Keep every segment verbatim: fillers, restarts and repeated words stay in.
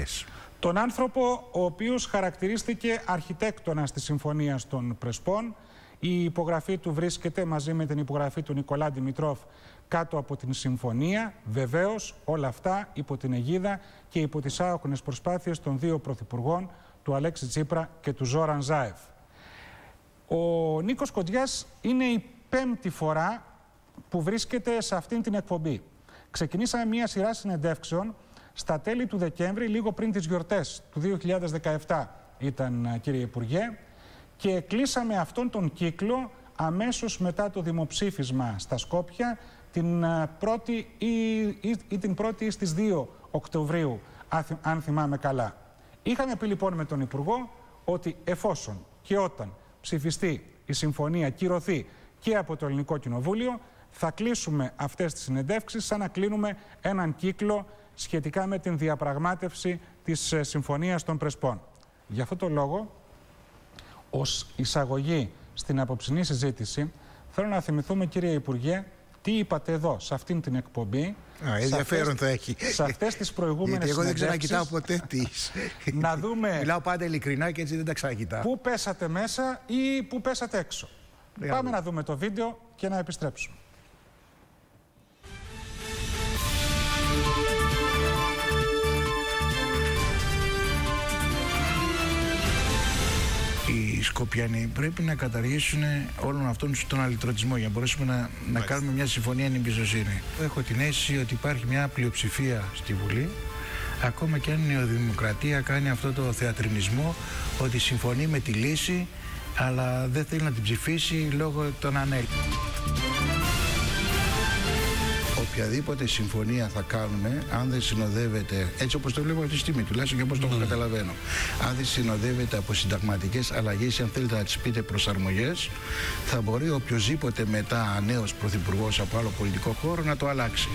αυτές. Τον άνθρωπο ο οποίος χαρακτηρίστηκε αρχιτέκτονας της Συμφωνίας των Πρεσπών. Η υπογραφή του βρίσκεται μαζί με την υπογραφή του Νικολά Δημητρόφ κάτω από την Συμφωνία. Βεβαίως όλα αυτά υπό την αιγίδα και υπό τις άοκνες προσπάθειες των δύο πρωθυπουργών, του Αλέξη Τσίπρα και του Ζόραν Ζάεφ. Ο Νίκος Κοντιάς είναι η πέμπτη φορά που βρίσκεται σε αυτήν την εκπομπή. Ξεκινήσαμε μια σειρά συνεντεύξεων στα τέλη του Δεκέμβρη, λίγο πριν τις γιορτές του δύο χιλιάδες δεκαεπτά ήταν, κύριε Υπουργέ, και κλείσαμε αυτόν τον κύκλο αμέσως μετά το δημοψήφισμα στα Σκόπια την πρώτη ή, ή, ή την πρώτη στις δύο Οκτωβρίου, αν θυμάμαι καλά. Είχαμε πει λοιπόν με τον Υπουργό ότι εφόσον και όταν ψηφιστεί η συμφωνία, κυρωθεί και από το Ελληνικό Κοινοβούλιο, θα κλείσουμε αυτές τις συνεντεύξεις σαν να κλείνουμε έναν κύκλο σχετικά με την διαπραγμάτευση της Συμφωνίας των Πρεσπών. Γι' αυτό το λόγο, ως εισαγωγή στην απόψινή συζήτηση, θέλω να θυμηθούμε, κύριε Υπουργέ, τι είπατε εδώ, σε αυτήν την εκπομπή. Α, ενδιαφέρον θα έχει. Σε αυτές τις προηγούμενες γιατί εγώ δεν συνεντεύξεις. ξανακοιτάω ποτέ τις. Να δούμε. Μιλάω πάντα ειλικρινά και έτσι δεν τα ξανακοιτάω. Πού πέσατε μέσα ή πού πέσατε έξω. Δεν Πάμε άλλο. να δούμε το βίντεο και να επιστρέψουμε. Οι Σκοπιανοί πρέπει να καταργήσουν όλον αυτόν τον αλυτρωτισμό για να μπορέσουμε να, να κάνουμε μια συμφωνία εμπιστοσύνη. Έχω την αίσθηση ότι υπάρχει μια πλειοψηφία στη Βουλή, ακόμα και αν η Νεοδημοκρατία κάνει αυτό το θεατρινισμό ότι συμφωνεί με τη λύση, αλλά δεν θέλει να την ψηφίσει λόγω των ανέλ. Οποιαδήποτε συμφωνία θα κάνουμε, αν δεν συνοδεύεται, έτσι όπως το βλέπω αυτή τη στιγμή, τουλάχιστον και όπως το καταλαβαίνω, αν δεν συνοδεύεται από συνταγματικές αλλαγές, αν θέλετε να τις πείτε προσαρμογές, θα μπορεί οποιοδήποτε μετά νέος πρωθυπουργός από άλλο πολιτικό χώρο να το αλλάξει.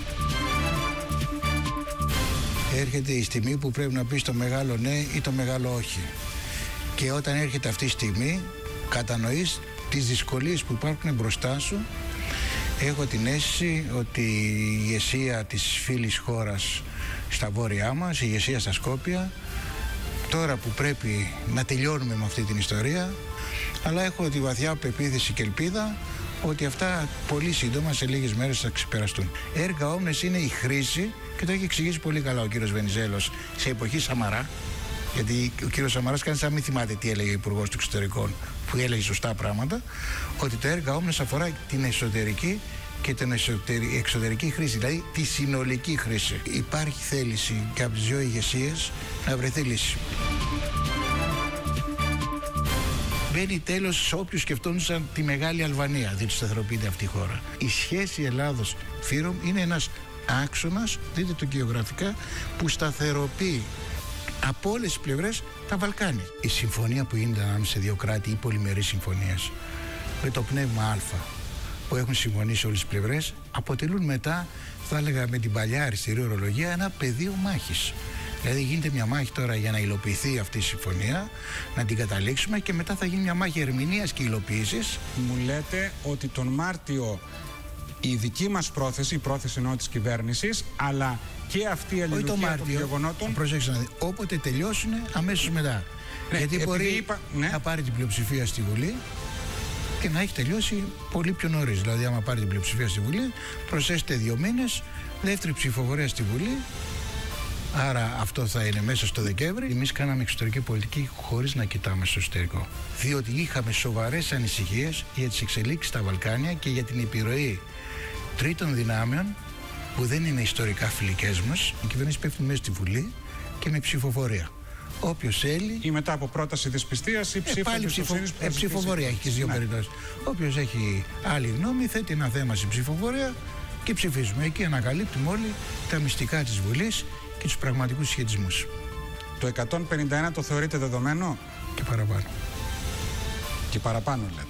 Έρχεται η στιγμή που πρέπει να πεις το μεγάλο ναι ή το μεγάλο όχι. Και όταν έρχεται αυτή η στιγμή, κατανοείς τις δυσκολίες που υπάρχουν μπροστά σου. Έχω την αίσθηση ότι η ηγεσία της φίλης χώρας στα βόρειά μας, η ηγεσία στα Σκόπια, τώρα που πρέπει να τελειώνουμε με αυτή την ιστορία, αλλά έχω τη βαθιά πεποίθηση και ελπίδα ότι αυτά πολύ σύντομα σε λίγες μέρες θα ξεπεραστούν. Έργα όμνες είναι η χρήση, και το έχει εξηγήσει πολύ καλά ο κύριος Βενιζέλος σε εποχή Σαμαρά, γιατί ο κύριος Σαμαράς κάνει σαν μην θυμάται τι έλεγε ο Υπουργός του Εξωτερικών, που έλεγε σωστά πράγματα, ότι το έργα όμνες αφορά την εσωτερική και την εξωτερική χρήση, δηλαδή τη συνολική χρήση. Υπάρχει θέληση και από τις δύο ηγεσίες να βρεθεί λύση. Μπαίνει τέλος σε όποιους σκεφτόντουσαν τη Μεγάλη Αλβανία, διότι σταθεροποιείται αυτή η χώρα. Η σχέση Ελλάδος-Φύρομ είναι ένας άξονας, δείτε το γεωγραφικά, που σταθεροποιεί από όλες τις πλευρές τα Βαλκάνια. Η συμφωνία που γίνεται ανάμεσα σε δύο κράτη ή πολυμερείς συμφωνίες με το πνεύμα Α που έχουν συμφωνήσει όλες τις πλευρές αποτελούν μετά, θα έλεγα με την παλιά αριστερή ορολογία, ένα πεδίο μάχης. Δηλαδή γίνεται μια μάχη τώρα για να υλοποιηθεί αυτή η συμφωνία, να την καταλήξουμε, και μετά θα γίνει μια μάχη ερμηνείας και υλοποίησης. Μου λέτε ότι τον Μάρτιο η δική μας πρόθεση, η πρόθεση εννοώ της κυβέρνησης, αλλά και αυτή η αλληλουχία των γεγονότων. Προσέξτε να δείτε, όποτε τελειώσουν αμέσως μετά. Ναι, γιατί μπορεί είπα, ναι. να πάρει την πλειοψηφία στη Βουλή και να έχει τελειώσει πολύ πιο νωρίς. Δηλαδή, άμα πάρει την πλειοψηφία στη Βουλή, προσέξτε δύο μήνες, δεύτερη ψηφοφορία στη Βουλή. Άρα αυτό θα είναι μέσα στο Δεκέμβρη. Εμείς κάναμε εξωτερική πολιτική χωρίς να κοιτάμε στο εσωτερικό. Διότι είχαμε σοβαρές ανησυχίες για τις εξελίξεις στα Βαλκάνια και για την επιρροή τρίτων δυνάμεων που δεν είναι ιστορικά φιλικές μας. Η κυβέρνηση πέφτει μέσα στη Βουλή και με ψηφοφορία. Όποιος θέλει. Ή μετά από πρόταση δυσπιστίας ή ψήφο ε, ψηφο... ε, ψηφοφορία έχει και στις δύο ναι. περιπτώσεις. Όποιος έχει άλλη γνώμη θέτει ένα θέμα στην ψηφοφορία και ψηφίζουμε. Εκεί ανακαλύπτουμε όλοι τα μυστικά της Βουλής και τους πραγματικούς σχετισμούς. Το εκατόν πενήντα ένα το θεωρείτε δεδομένο? Και παραπάνω. Και παραπάνω λέτε.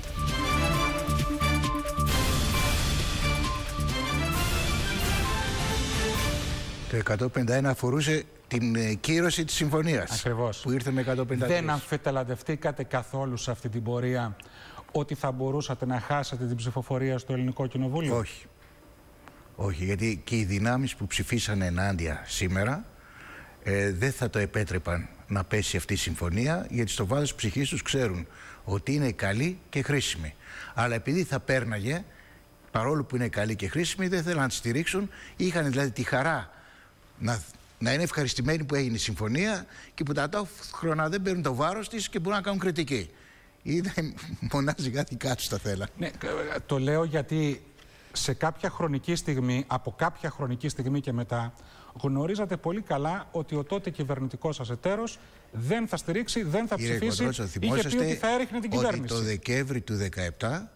Το εκατόν πενήντα ένα αφορούσε την ε, κύρωση της συμφωνίας. Ακριβώς. Που ήρθε με εκατόν πενήντα τρία. Δεν αμφιταλαντευτήκατε καθόλου σε αυτή την πορεία ότι θα μπορούσατε να χάσετε την ψηφοφορία στο Ελληνικό Κοινοβούλιο? Όχι. Όχι, γιατί και οι δυνάμεις που ψηφίσανε ενάντια σήμερα ε, δεν θα το επέτρεπαν να πέσει αυτή η συμφωνία, γιατί στο βάθος ψυχής τους ξέρουν ότι είναι καλή και χρήσιμη. Αλλά επειδή θα πέρναγε, παρόλο που είναι καλή και χρήσιμη, δεν θέλουν να τη στηρίξουν. Είχαν δηλαδή τη χαρά να, να είναι ευχαριστημένοι που έγινε η συμφωνία και που ταυτόχρονα δεν παίρνουν το βάρος της και μπορούν να κάνουν κριτική. Είναι μονάζει κάτι κάτω στα θέλα. Ναι, το λέω γιατί σε κάποια χρονική στιγμή, από κάποια χρονική στιγμή και μετά, γνωρίζατε πολύ καλά ότι ο τότε κυβερνητικός σας εταίρος δεν θα στηρίξει, δεν θα Κύριε ψηφίσει. Κοντρότσο, είχε πει ότι θα έριχνε την κυβέρνηση. Ότι το Δεκέμβρη του δεκαεπτά,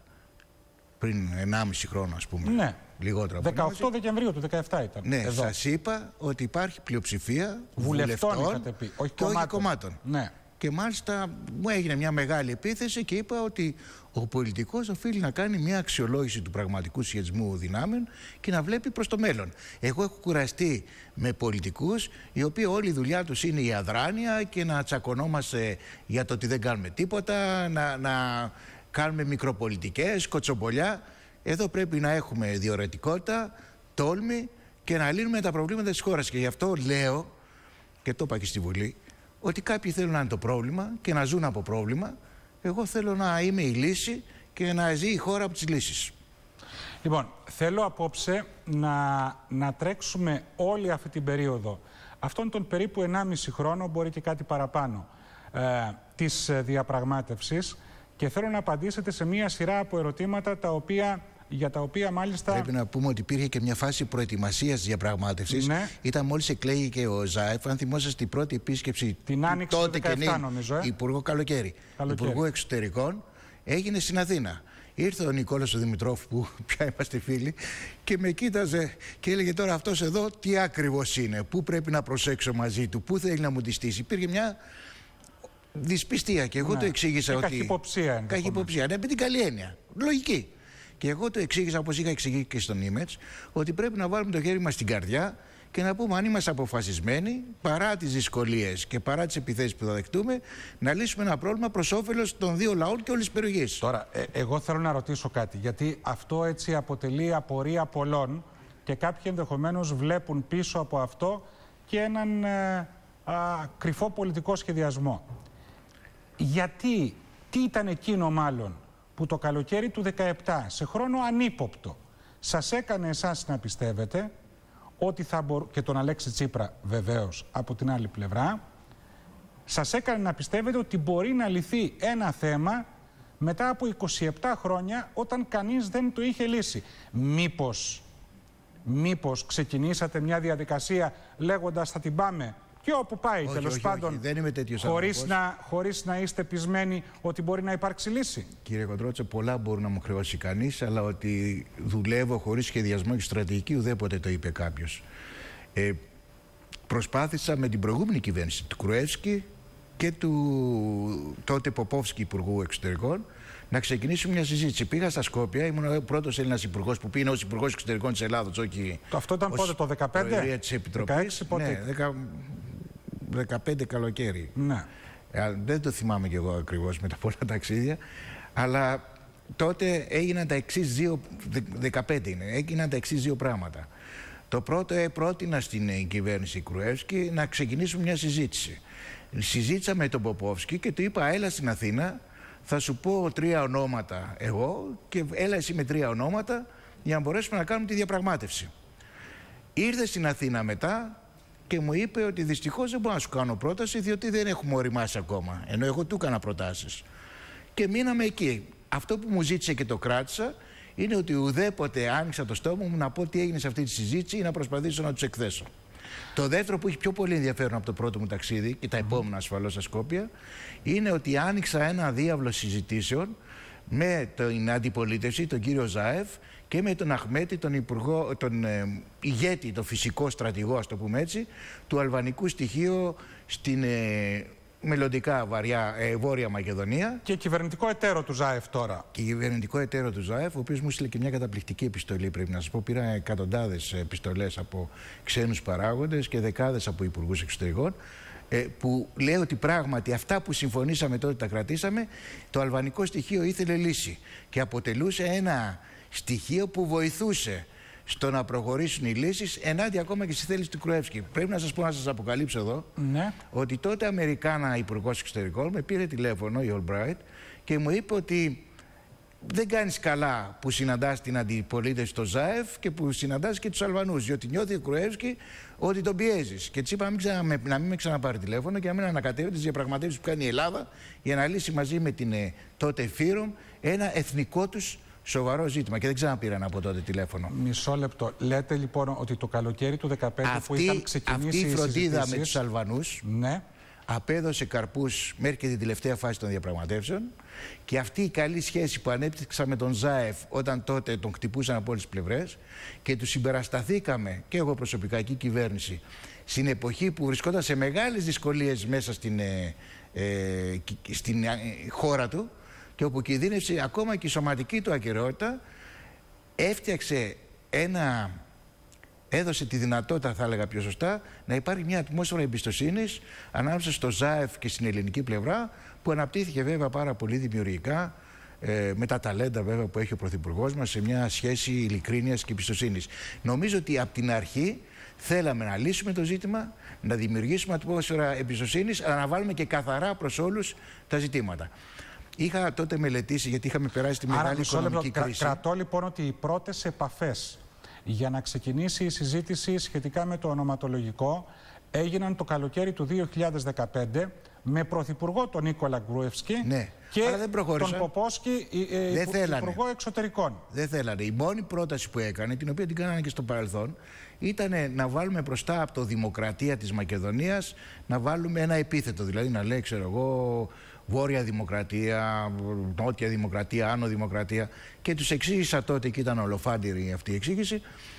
πριν ενάμιση χρόνο ας πούμε, ναι. λιγότερο από δεκαοκτώ Δεκεμβρίου του δεκαεπτά ήταν. Ναι, σας είπα ότι υπάρχει πλειοψηφία βουλευτών, βουλευτών πει, όχι και κομμάτων. όχι κομμάτων. Ναι. Και μάλιστα μου έγινε μια μεγάλη επίθεση και είπα ότι ο πολιτικός οφείλει να κάνει μια αξιολόγηση του πραγματικού σχετισμού δυνάμεων και να βλέπει προς το μέλλον. Εγώ έχω κουραστεί με πολιτικούς οι οποίοι όλη η δουλειά τους είναι η αδράνεια και να τσακωνόμαστε για το ότι δεν κάνουμε τίποτα, να, να κάνουμε μικροπολιτικές, κοτσομπολιά. Εδώ πρέπει να έχουμε διορατικότητα, τόλμη και να λύνουμε τα προβλήματα της χώρας. Και γι' αυτό λέω, και το είπα και στη Βουλή, ότι κάποιοι θέλουν να είναι το πρόβλημα και να ζουν από πρόβλημα. Εγώ θέλω να είμαι η λύση και να ζει η χώρα από τις λύσεις. Λοιπόν, θέλω απόψε να, να τρέξουμε όλη αυτή την περίοδο, αυτόν τον περίπου ενάμιση χρόνο, μπορεί και κάτι παραπάνω, ε, της διαπραγμάτευσης, και θέλω να απαντήσετε σε μία σειρά από ερωτήματα τα οποία... για τα οποία μάλιστα... Πρέπει να πούμε ότι υπήρχε και μια φάση προετοιμασίας της διαπραγμάτευσης. Ναι. Ήταν μόλις εκλέγει και ο Ζάεφ, αν θυμόσαστε την πρώτη επίσκεψη την άνοιξη τότε του δεκαεπτά, νομίζω, ε? Υπουργό Καλοκαίρι, Καλοκαίρι, Υπουργό Εξωτερικών, έγινε στην Αθήνα. Ήρθε ο Νικόλας ο Δημητρόφ, που πια είμαστε φίλοι, και με κοίταζε και έλεγε τώρα αυτός εδώ τι ακριβώς είναι, πού πρέπει να προσέξω μαζί του, πού θέλει να μου τη στήσει. Υπήρχε μια δυσπιστία και εγώ ναι. το εξήγησα και ότι... Καχυποψία. Καχυποψία, ναι, με την καλή έννοια. Λογική. Και εγώ το εξήγησα, όπως είχα εξηγήσει και στον Ήμετς, ότι πρέπει να βάλουμε το χέρι μας στην καρδιά και να πούμε αν είμαστε αποφασισμένοι, παρά τις δυσκολίες και παρά τις επιθέσεις που θα δεχτούμε, να λύσουμε ένα πρόβλημα προς όφελος των δύο λαών και όλης της περιοχής. Τώρα, ε, εγώ θέλω να ρωτήσω κάτι, γιατί αυτό έτσι αποτελεί απορία πολλών και κάποιοι ενδεχομένως βλέπουν πίσω από αυτό και έναν ε, α, κρυφό πολιτικό σχεδιασμό. Γιατί, τι ήταν εκείνο μάλλον, που το καλοκαίρι του δεκαεπτά, σε χρόνο ανύποπτο, σας έκανε εσάς να πιστεύετε ότι θα μπορούσε, και τον Αλέξη Τσίπρα βεβαίως από την άλλη πλευρά, σας έκανε να πιστεύετε ότι μπορεί να λυθεί ένα θέμα μετά από είκοσι επτά χρόνια, όταν κανείς δεν το είχε λύσει. Μήπως, μήπως ξεκινήσατε μια διαδικασία λέγοντας θα την πάμε και όπου πάει, όχι, τέλος όχι, πάντων, όχι. Δεν είμαι τέτοιος χωρίς, να, χωρίς να είστε πεισμένοι ότι μπορεί να υπάρξει λύση. Κύριε Κοντρότσο, πολλά μπορεί να μου χρεώσει κανείς, αλλά ότι δουλεύω χωρίς σχεδιασμό και στρατηγική ουδέποτε το είπε κάποιος. Ε, προσπάθησα με την προηγούμενη κυβέρνηση του Κρουεύσκη και του τότε Ποπόφσκι Υπουργού Εξωτερικών να ξεκινήσουμε μια συζήτηση. Πήγα στα Σκόπια, ήμουν ο πρώτος Έλληνας υπουργός που πήγαινε ως Υπουργός Εξωτερικών της Ελλάδος, όχι. Το αυτό ήταν πότε, το δεκαπέντε? Προεδρία της Επιτροπής. δεκαέξι, πότε? Ναι, δεκα, δεκαπέντε καλοκαίρι. Ναι. Ε, δεν το θυμάμαι κι εγώ ακριβώς με τα πολλά ταξίδια, αλλά τότε έγιναν τα εξής δύο, δεκαπέντε είναι, έγιναν τα εξής δύο πράγματα. Το πρώτο, ε, πρότεινα στην κυβέρνηση Κρουεύσκη να ξεκινήσουμε μια συζήτηση. Συζήτησα με τον Ποπόφσκι και του είπα έλα στην Αθήνα, θα σου πω τρία ονόματα εγώ και έλα εσύ με τρία ονόματα για να μπορέσουμε να κάνουμε τη διαπραγμάτευση. Ήρθε στην Αθήνα μετά και μου είπε ότι δυστυχώς δεν μπορώ να σου κάνω πρόταση διότι δεν έχουμε οριμάσει ακόμα, ενώ εγώ του έκανα προτάσεις. Και μείναμε εκεί. Αυτό που μου ζήτησε και το κράτησα είναι ότι ουδέποτε άνοιξα το στόμα μου να πω τι έγινε σε αυτή τη συζήτηση ή να προσπαθήσω να τους εκθέσω. Το δεύτερο που έχει πιο πολύ ενδιαφέρον από το πρώτο μου ταξίδι και τα επόμενα ασφαλώς στα Σκόπια είναι ότι άνοιξα ένα διάβλο συζητήσεων με την αντιπολίτευση, τον κύριο Ζάεφ και με τον Αχμέτη, τον, υπουργό, τον ε, ηγέτη, τον φυσικό στρατηγό, ας το πούμε έτσι, του αλβανικού στοιχείου στην ε, μελλοντικά βαριά ε, Βόρεια Μακεδονία. Και κυβερνητικό εταίρο του Ζάεφ τώρα. Και κυβερνητικό εταίρο του Ζάεφ, ο οποίος μου στείλε και μια καταπληκτική επιστολή, πρέπει να σας πω. Πήρα εκατοντάδες επιστολές από ξένους παράγοντες και δεκάδες από υπουργούς εξωτερικών, ε, που λέει ότι πράγματι αυτά που συμφωνήσαμε τότε τα κρατήσαμε. Το αλβανικό στοιχείο ήθελε λύση και αποτελούσε ένα στοιχείο που βοηθούσε στο να προχωρήσουν οι λύσεις ενάντια ακόμα και στη θέληση του Κρουεύσκη. Πρέπει να σας πω, να σας αποκαλύψω εδώ, ναι. ότι τότε Αμερικάνα Υπουργός Εξωτερικών με πήρε τηλέφωνο, η Albright, και μου είπε ότι δεν κάνεις καλά που συναντάς την αντιπολίτευση στο ΖΑΕΦ και που συναντάς και τους Αλβανούς, διότι νιώθει ο Κρουεύσκη ότι τον πιέζεις. Και της είπα να μην, ξανα, να μην με ξαναπάρει τηλέφωνο και να μην ανακατεύει τις διαπραγματεύσεις που κάνει η Ελλάδα για να λύσει μαζί με την ε, τότε Φύρομ ένα εθνικό τους σοβαρό ζήτημα. Και δεν ξαναπήραν από τότε τηλέφωνο. Μισό λεπτό. Λέτε λοιπόν ότι το καλοκαίρι του δύο χιλιάδες δεκαπέντε αυτή, που είχαν ξεκινήσει αυτή η φροντίδα συζητήσεις, με τους Αλβανούς, ναι, απέδωσε καρπούς μέχρι και την τελευταία φάση των διαπραγματεύσεων, και αυτή η καλή σχέση που ανέπτυξα με τον ΖΑΕΦ όταν τότε τον χτυπούσαν από όλες τις πλευρές και του συμπερασταθήκαμε και εγώ προσωπικά και η κυβέρνηση στην εποχή που βρισκόταν σε μεγάλες δυσκολίες μέσα στην, ε, ε, στην ε, χώρα του και όπου κινδύνευσε ακόμα και η σωματική του ακεραιότητα, έφτιαξε ένα... έδωσε τη δυνατότητα, θα έλεγα πιο σωστά, να υπάρχει μια ατμόσφαιρα εμπιστοσύνης ανάμεσα στο ΖΑΕΦ και στην ελληνική πλευρά, που αναπτύχθηκε βέβαια πάρα πολύ δημιουργικά, ε, με τα ταλέντα βέβαια που έχει ο Πρωθυπουργός μας, σε μια σχέση ειλικρίνειας και εμπιστοσύνης. Νομίζω ότι από την αρχή θέλαμε να λύσουμε το ζήτημα, να δημιουργήσουμε ατμόσφαιρα εμπιστοσύνης, αλλά να βάλουμε και καθαρά προς όλους τα ζητήματα. Είχα τότε μελετήσει, γιατί είχαμε περάσει τη μεγάλη οικονομική κρίση. Κρα, κρατώ λοιπόν ότι οι πρώτες επαφές για να ξεκινήσει η συζήτηση σχετικά με το ονοματολογικό έγιναν το καλοκαίρι του δύο χιλιάδες δεκαπέντε με πρωθυπουργό τον Νίκολα Γκρουεύσκη, ναι, και τον Ποπόσκι, ε, υπουργό εξωτερικών. Δεν θέλανε. Η μόνη πρόταση που έκανε, την οποία την κάνανε και στο παρελθόν, ήταν να βάλουμε μπροστά από το Δημοκρατία της Μακεδονίας, να βάλουμε ένα επίθετο, δηλαδή να λέει, ξέρω εγώ, Βόρεια Δημοκρατία, Νότια Δημοκρατία, Άνω Δημοκρατία, και τους εξήγησα τότε, και ήταν ολοφάντηρη αυτή η εξήγηση,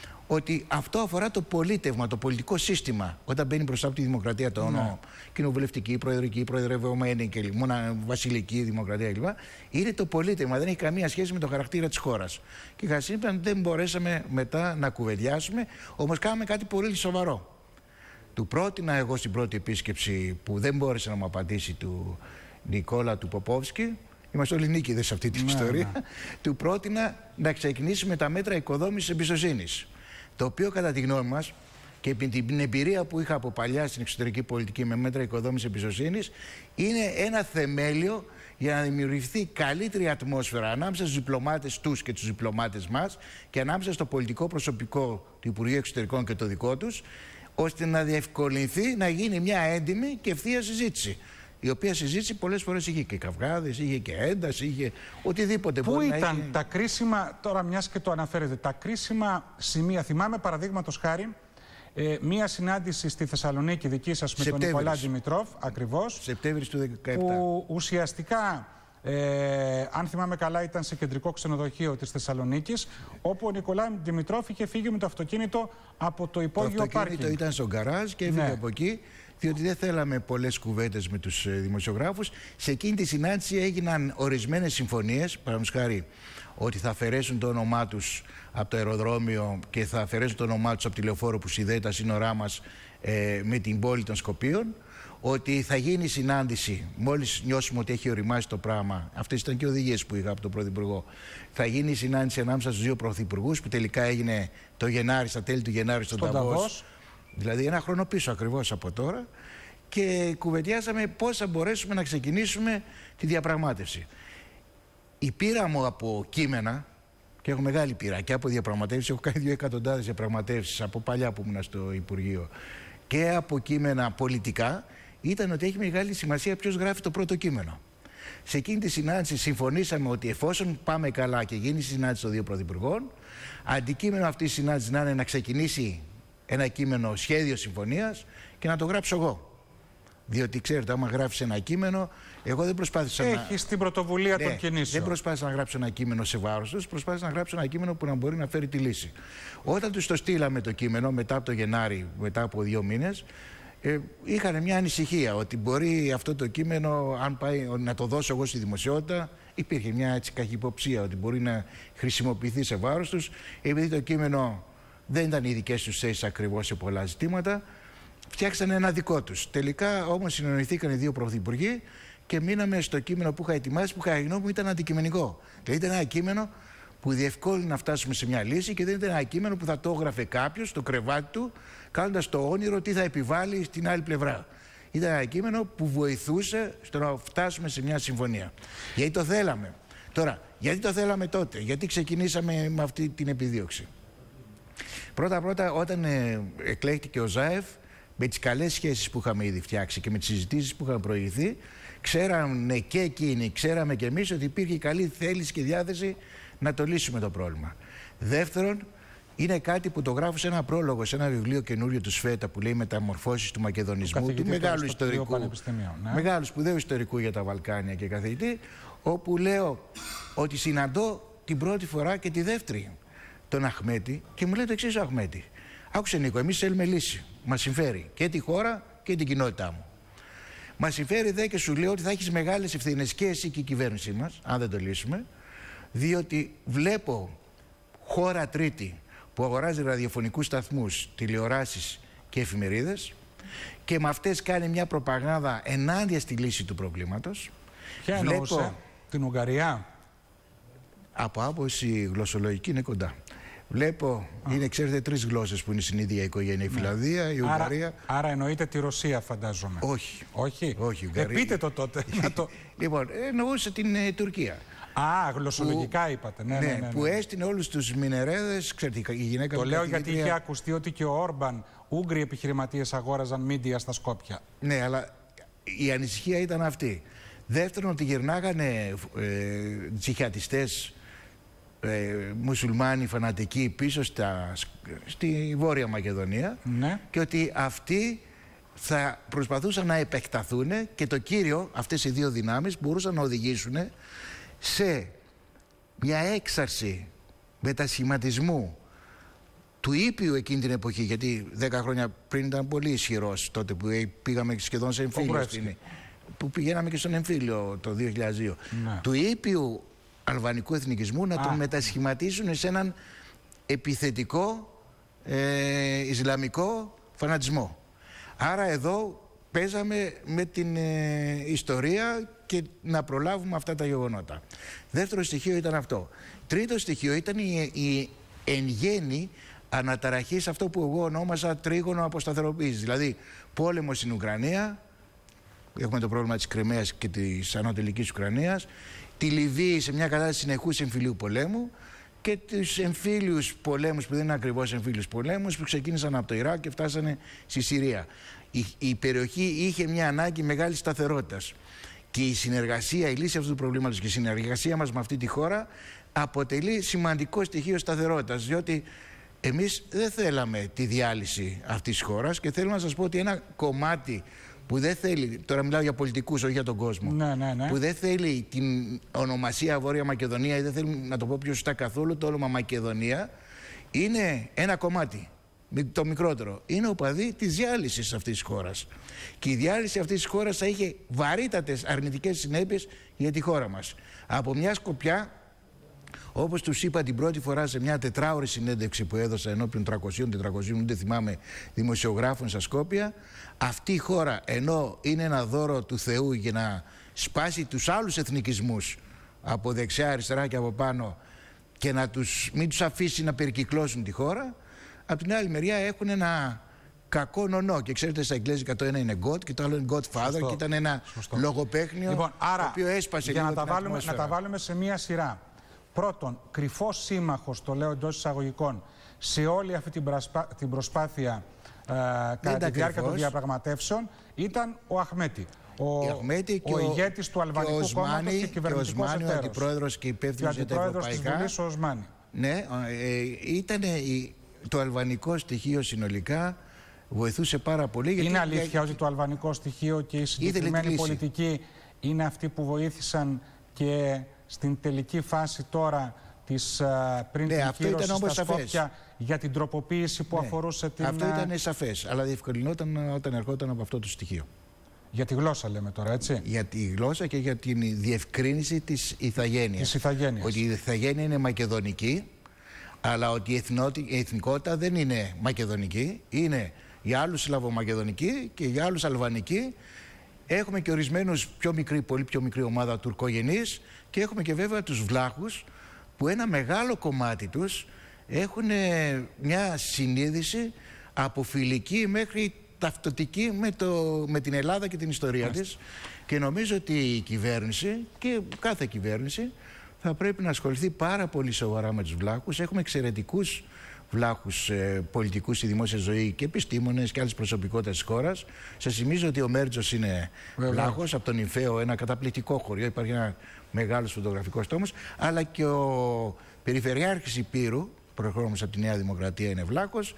ότι αυτό αφορά το πολίτευμα, το πολιτικό σύστημα. Όταν μπαίνει μπροστά από τη δημοκρατία, το όνομα, ναι, κοινοβουλευτική, προεδρική, προεδρευόμενη και μόνο βασιλική δημοκρατία κλπ. Είναι το πολίτευμα, δεν έχει καμία σχέση με το χαρακτήρα της χώρας. Και κατά συνέπεια δεν μπορέσαμε μετά να κουβεντιάσουμε, όμως κάναμε κάτι πολύ σοβαρό. Του πρότεινα εγώ στην πρώτη επίσκεψη, που δεν μπόρεσε να μου απαντήσει, του Νικόλα του Ποπόφσκι, είμαστε όλοι νίκηδες σε αυτή την, ναι, ιστορία, ναι, του πρότεινα να ξεκινήσουμε τα μέτρα οικοδόμησης εμπιστοσύνης. Το οποίο κατά τη γνώμη μας και την εμπειρία που είχα από παλιά στην εξωτερική πολιτική με μέτρα οικοδόμησης εμπιστοσύνης, είναι ένα θεμέλιο για να δημιουργηθεί καλύτερη ατμόσφαιρα ανάμεσα στους διπλωμάτες τους και τους διπλωμάτες μας και ανάμεσα στο πολιτικό προσωπικό του Υπουργείου Εξωτερικών και το δικό τους, ώστε να διευκολυνθεί να γίνει μια έντιμη και ευθεία συζήτηση. Η οποία συζήτηση πολλές φορές είχε και καυγάδες, είχε και ένταση, είχε οτιδήποτε. Πού μπορεί ήταν να είχε... τα κρίσιμα, τώρα μιας και το αναφέρετε, τα κρίσιμα σημεία? Θυμάμαι παραδείγματος χάρη ε, μία συνάντηση στη Θεσσαλονίκη δική σας με τον Νικολά Δημητρόφ, ακριβώς. Σεπτέμβρης του δύο χιλιάδες δεκαεπτά. Που ουσιαστικά, ε, αν θυμάμαι καλά, ήταν σε κεντρικό ξενοδοχείο της Θεσσαλονίκης, όπου ο Νικολά Δημητρόφ είχε φύγει με το αυτοκίνητο από το υπόγειο πάρκινγκ. Το αυτοκίνητο ήταν στο γκαράζ και έφυγε, ναι, από εκεί, διότι δεν θέλαμε πολλές κουβέντες με τους δημοσιογράφους. Σε εκείνη τη συνάντηση έγιναν ορισμένες συμφωνίες, παραδείγματος χάρη, ότι θα αφαιρέσουν το όνομά τους από το αεροδρόμιο και θα αφαιρέσουν το όνομά τους από τη λεωφόρο που συνδέει τα σύνορά μας ε, με την πόλη των Σκοπίων, ότι θα γίνει συνάντηση, μόλις νιώσουμε ότι έχει οριμάσει το πράγμα, αυτές ήταν και οδηγίες που είχα από τον Πρωθυπουργό, θα γίνει συνάντηση ανάμεσα στους δύο πρωθυπουργούς, που τελικά έγινε το Γενάρη, στα τέλη του Γενάρη στον Νταβός. Δηλαδή ένα χρόνο πίσω ακριβώς από τώρα, και κουβεντιάσαμε πώς θα μπορέσουμε να ξεκινήσουμε τη διαπραγμάτευση. Η πείρα μου από κείμενα, και έχω μεγάλη πείρα και από διαπραγματεύσεις, έχω κάνει δύο εκατοντάδες διαπραγματεύσεις από παλιά που ήμουν στο Υπουργείο, και από κείμενα πολιτικά, ήταν ότι έχει μεγάλη σημασία ποιος γράφει το πρώτο κείμενο. Σε εκείνη τη συνάντηση συμφωνήσαμε ότι εφόσον πάμε καλά και γίνει συνάντηση των δύο πρωθυπουργών, αντικείμενο αυτής της συνάντησης να είναι να ξεκινήσει ένα κείμενο σχέδιο συμφωνίας και να το γράψω εγώ. Διότι ξέρετε, άμα γράφεις ένα κείμενο, εγώ δεν προσπάθησα Έχεις να... Έχεις την πρωτοβουλία, ναι, των κινήσεων. Δεν προσπάθησα να γράψω ένα κείμενο σε βάρος τους, προσπάθησα να γράψω ένα κείμενο που να μπορεί να φέρει τη λύση. Όταν τους το στείλαμε το κείμενο, μετά από το Γενάρη, μετά από δύο μήνες, ε, είχαν μια ανησυχία ότι μπορεί αυτό το κείμενο, αν πάει να το δώσω εγώ στη δημοσιότητα, υπήρχε μια έτσι καχυποψία ότι μπορεί να χρησιμοποιηθεί σε βάρος τους, επειδή το κείμενο δεν ήταν οι δικές τους θέσεις ακριβώς σε πολλά ζητήματα. Φτιάξανε ένα δικό τους. Τελικά όμως συνεννοηθήκαν οι δύο πρωθυπουργοί και μείναμε στο κείμενο που είχα ετοιμάσει, που κατά τη γνώμη μου ήταν αντικειμενικό. Δηλαδή ήταν ένα κείμενο που διευκόλυνε να φτάσουμε σε μια λύση και δεν ήταν ένα κείμενο που θα το έγραφε κάποιος στο κρεβάτι του, κάνοντας το όνειρο τι θα επιβάλλει στην άλλη πλευρά. Ήταν ένα κείμενο που βοηθούσε στο να φτάσουμε σε μια συμφωνία. Γιατί το θέλαμε. Τώρα, γιατί το θέλαμε τότε, γιατί ξεκινήσαμε με αυτή την επιδίωξη. Πρώτα-πρώτα, όταν ε, εκλέχτηκε ο Ζάεφ, με τις καλές σχέσεις που είχαμε ήδη φτιάξει και με τις συζητήσεις που είχαν προηγηθεί, ξέραμε και εκείνοι, ξέραμε και εμείς ότι υπήρχε καλή θέληση και διάθεση να το λύσουμε το πρόβλημα. Δεύτερον, είναι κάτι που το γράφω σε ένα πρόλογο, σε ένα βιβλίο καινούριο του Σφέτα που λέει «Μεταμορφώσεις του Μακεδονισμού», του μεγάλου ιστορικού, ναι. μεγάλου σπουδαίου ιστορικού για τα Βαλκάνια και καθηγητή, όπου λέω ότι συναντώ την πρώτη φορά και τη δεύτερη τον Αχμέτη και μου λέει το εξής ο Αχμέτη. Άκουσε Νίκο, εμείς θέλουμε λύση. Μας συμφέρει και τη χώρα και την κοινότητά μου. Μας συμφέρει δε και σου λέω ότι θα έχεις μεγάλες ευθύνες και εσύ και η κυβέρνησή μας, αν δεν το λύσουμε, διότι βλέπω χώρα τρίτη που αγοράζει ραδιοφωνικούς σταθμούς, τηλεοράσεις και εφημερίδες και με αυτές κάνει μια προπαγάνδα ενάντια στη λύση του προβλήματος. Ποια εννοούσε, Βλέπω... την Ουγγαρία? Από άποψη γλωσσολογική είναι κοντά. Βλέπω, Α. είναι ξέρετε τρεις γλώσσες που είναι στην ίδια οικογένεια, η ναι. Φιλανδία, η άρα, Ουγγαρία. Άρα εννοείται τη Ρωσία φαντάζομαι. Όχι. Όχι. Όχι ε, πείτε το τότε. να το... Λοιπόν, εννοούσε την ε, Τουρκία. Α, γλωσσολογικά που, είπατε. Ναι, ναι, ναι, ναι, που έστεινε όλους τους μινερέδες, ξέρετε, η γυναίκα. Το λέω γιατί είχε ακουστεί ότι και ο Όρμπαν, Ούγγροι επιχειρηματίες αγόραζαν μίντια στα Σκόπια. Ναι, αλλά η ανησυχία ήταν αυτή. Δεύτερον, ότι γυρνάγανε ε, τζιχατιστές, ε, μουσουλμάνοι φανατικοί πίσω στα, στη Βόρεια Μακεδονία ναι. και ότι αυτοί θα προσπαθούσαν να επεκταθούν και το κύριο, αυτές οι δύο δυνάμεις μπορούσαν να οδηγήσουν σε μια έξαρση μετασχηματισμού του ήπιου εκείνη την εποχή, γιατί δέκα χρόνια πριν ήταν πολύ ισχυρός, τότε που πήγαμε σχεδόν σε εμφύλιο, στην, που πηγαίναμε και στον εμφύλιο το δύο χιλιάδες δύο, ναι. του ήπιου αλβανικού εθνικισμού να Α. τον μετασχηματίσουν σε έναν επιθετικό ε, ισλαμικό φανατισμό. Άρα εδώ παίζαμε με την ε, ιστορία και να προλάβουμε αυτά τα γεγονότα. Δεύτερο στοιχείο ήταν αυτό. Τρίτο στοιχείο ήταν η, η εν γέννη αναταραχή σε αυτό που εγώ ονόμασα τρίγωνο αποσταθεροποίησης. Δηλαδή πόλεμο στην Ουκρανία, έχουμε το πρόβλημα της Κριμαίας και της ανατολικής Ουκρανίας, τη Λιβύη σε μια κατάσταση συνεχούς εμφυλίου πολέμου και τους εμφύλιους πολέμους που δεν είναι ακριβώς εμφύλιους πολέμους που ξεκίνησαν από το Ιράκ και φτάσανε στη Συρία. Η, η περιοχή είχε μια ανάγκη μεγάλης σταθερότητας και η συνεργασία, η λύση αυτού του προβλήματος και η συνεργασία μας με αυτή τη χώρα αποτελεί σημαντικό στοιχείο σταθερότητας, διότι εμείς δεν θέλαμε τη διάλυση αυτής της χώρας και θέλω να σας πω ότι ένα κομμάτι που δεν θέλει, τώρα μιλάω για πολιτικούς, όχι για τον κόσμο, ναι, ναι, ναι. που δεν θέλει την ονομασία Βόρεια Μακεδονία ή δεν θέλει να το πω πιο σωστά καθόλου το όνομα Μακεδονία, είναι ένα κομμάτι, το μικρότερο. Είναι οπαδοί της διάλυσης αυτής της χώρας. Και η διάλυση αυτής της χώρας θα είχε βαρύτατες αρνητικές συνέπειες για τη χώρα μας. Από μια σκοπιά, όπως τους είπα την πρώτη φορά σε μια τετράωρη συνέντευξη που έδωσα ενώπιον τριακοσίων τετρακοσίων, δεν θυμάμαι, δημοσιογράφων στα Σκόπια, αυτή η χώρα ενώ είναι ένα δώρο του Θεού για να σπάσει τους άλλους εθνικισμούς από δεξιά, αριστερά και από πάνω και να τους, μην τους αφήσει να περικυκλώσουν τη χώρα, από την άλλη μεριά έχουν ένα κακό νονό. Και ξέρετε, στα εγγλέζικα το ένα είναι God και το άλλο είναι Godfather. Σωστό. Και ήταν ένα Σωστό. λογοπαίχνιο λοιπόν, άρα, το οποίο έσπασε για λίγο να την τα, βάλουμε, να τα βάλουμε σε μία σειρά. Πρώτον, κρυφός σύμμαχος, το λέω εντός εισαγωγικών, σε όλη αυτή την, προσπά, την προσπάθεια ε, κατά τη διάρκεια των διαπραγματεύσεων ήταν ο Αχμέτη. Ο, Αχμέτη και ο ηγέτης του Αλβανικού κόμματος και κυβερνητικός εταίρος. Και ο αντιπρόεδρος και υπεύθυνος για τα ευρωπαϊκά. Της Βουλής, ο Οσμάνη. Ναι, ε, ήταν το αλβανικό στοιχείο συνολικά βοηθούσε πάρα πολύ. Είναι γιατί αλήθεια για... ότι το αλβανικό στοιχείο και η συγκεκριμένη πολιτική είναι αυτοί που βοήθησαν και στην τελική φάση τώρα της, πριν ναι, την αυτό κύρωση ήταν στα Σκόπια για την τροποποίηση που ναι, αφορούσε την... Αυτό ήταν σαφές, αλλά διευκολυνόταν όταν ερχόταν από αυτό το στοιχείο. Για τη γλώσσα λέμε τώρα, έτσι. Για τη γλώσσα και για την διευκρίνηση της ηθαγένειας. Της ηθαγένειας. Ότι η ηθαγένεια είναι μακεδονική, αλλά ότι η, η εθνικότητα δεν είναι μακεδονική, είναι για άλλους σλαβομακεδονική και για άλλους αλβανική. Έχουμε και ορισμένους πιο μικρή, πολύ πιο μικρή ομάδα τουρκογενείς και έχουμε και βέβαια τους βλάχους που ένα μεγάλο κομμάτι τους έχουν μια συνείδηση από φιλική μέχρι ταυτοτική με, το, με την Ελλάδα και την ιστορία της, και νομίζω ότι η κυβέρνηση και κάθε κυβέρνηση θα πρέπει να ασχοληθεί πάρα πολύ σοβαρά με τους βλάχους. Έχουμε εξαιρετικούς βλάχους ε, πολιτικούς στη δημόσια ζωή και επιστήμονες και άλλες προσωπικότητες της χώρας. Σας θυμίζω ότι ο Μέρτζος είναι βλάχος, από τον Ιμφαίο, ένα καταπληκτικό χωριό, υπάρχει ένα μεγάλος φωτογραφικός τόμος, αλλά και ο Περιφερειάρχης Υπήρου, προερχόμενος από τη Νέα Δημοκρατία, είναι βλάχος,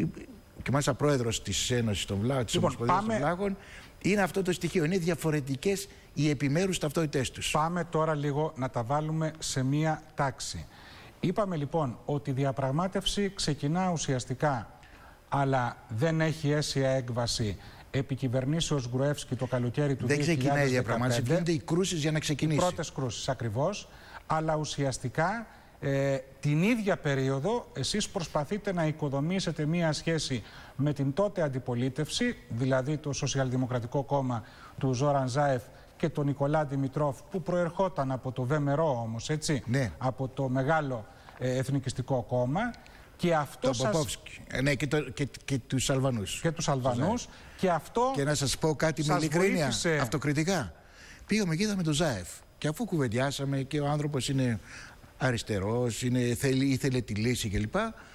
και μάλιστα πρόεδρος της Ένωσης των Βλάχων, της λοιπόν, Ομοσπονδίας πάμε... των Βλάχων. Είναι αυτό το στοιχείο, είναι διαφορετικές οι επιμέρους ταυτότητές τους. Πάμε τώρα λίγο να τα βάλουμε σε μία τάξη. Είπαμε λοιπόν ότι η διαπραγμάτευση ξεκινά ουσιαστικά, αλλά δεν έχει αίσια έκβαση επί κυβερνήσεως Γκρουεύσκη το καλοκαίρι του δύο χιλιάδες δεκαπέντε. Δεν ξεκινάει η διαπραγμάτευση, βγαίνονται οι κρούσεις για να ξεκινήσει. Οι πρώτες κρούσεις ακριβώς, αλλά ουσιαστικά ε, την ίδια περίοδο εσείς προσπαθείτε να οικοδομήσετε μία σχέση με την τότε αντιπολίτευση, δηλαδή το Σοσιαλδημοκρατικό Κόμμα του Ζόραν Ζάεφ και τον Νικολά Δημητρόφ, που προερχόταν από το ΒΜΡΟ όμως, έτσι, ναι, από το μεγάλο ε, εθνικιστικό κόμμα. Και αυτό το σας... Ποπόφσκι. Ναι, και, το, και, και τους Αλβανούς. Και τους Αλβανούς. Και αυτό Και να σας πω κάτι με ειλικρίνεια, βοήθησε... αυτοκριτικά. Πήγαμε και είδαμε τον Ζάεφ. Και αφού κουβεντιάσαμε και ο άνθρωπος είναι αριστερός, είναι, θέλει, ήθελε τη λύση κλπ.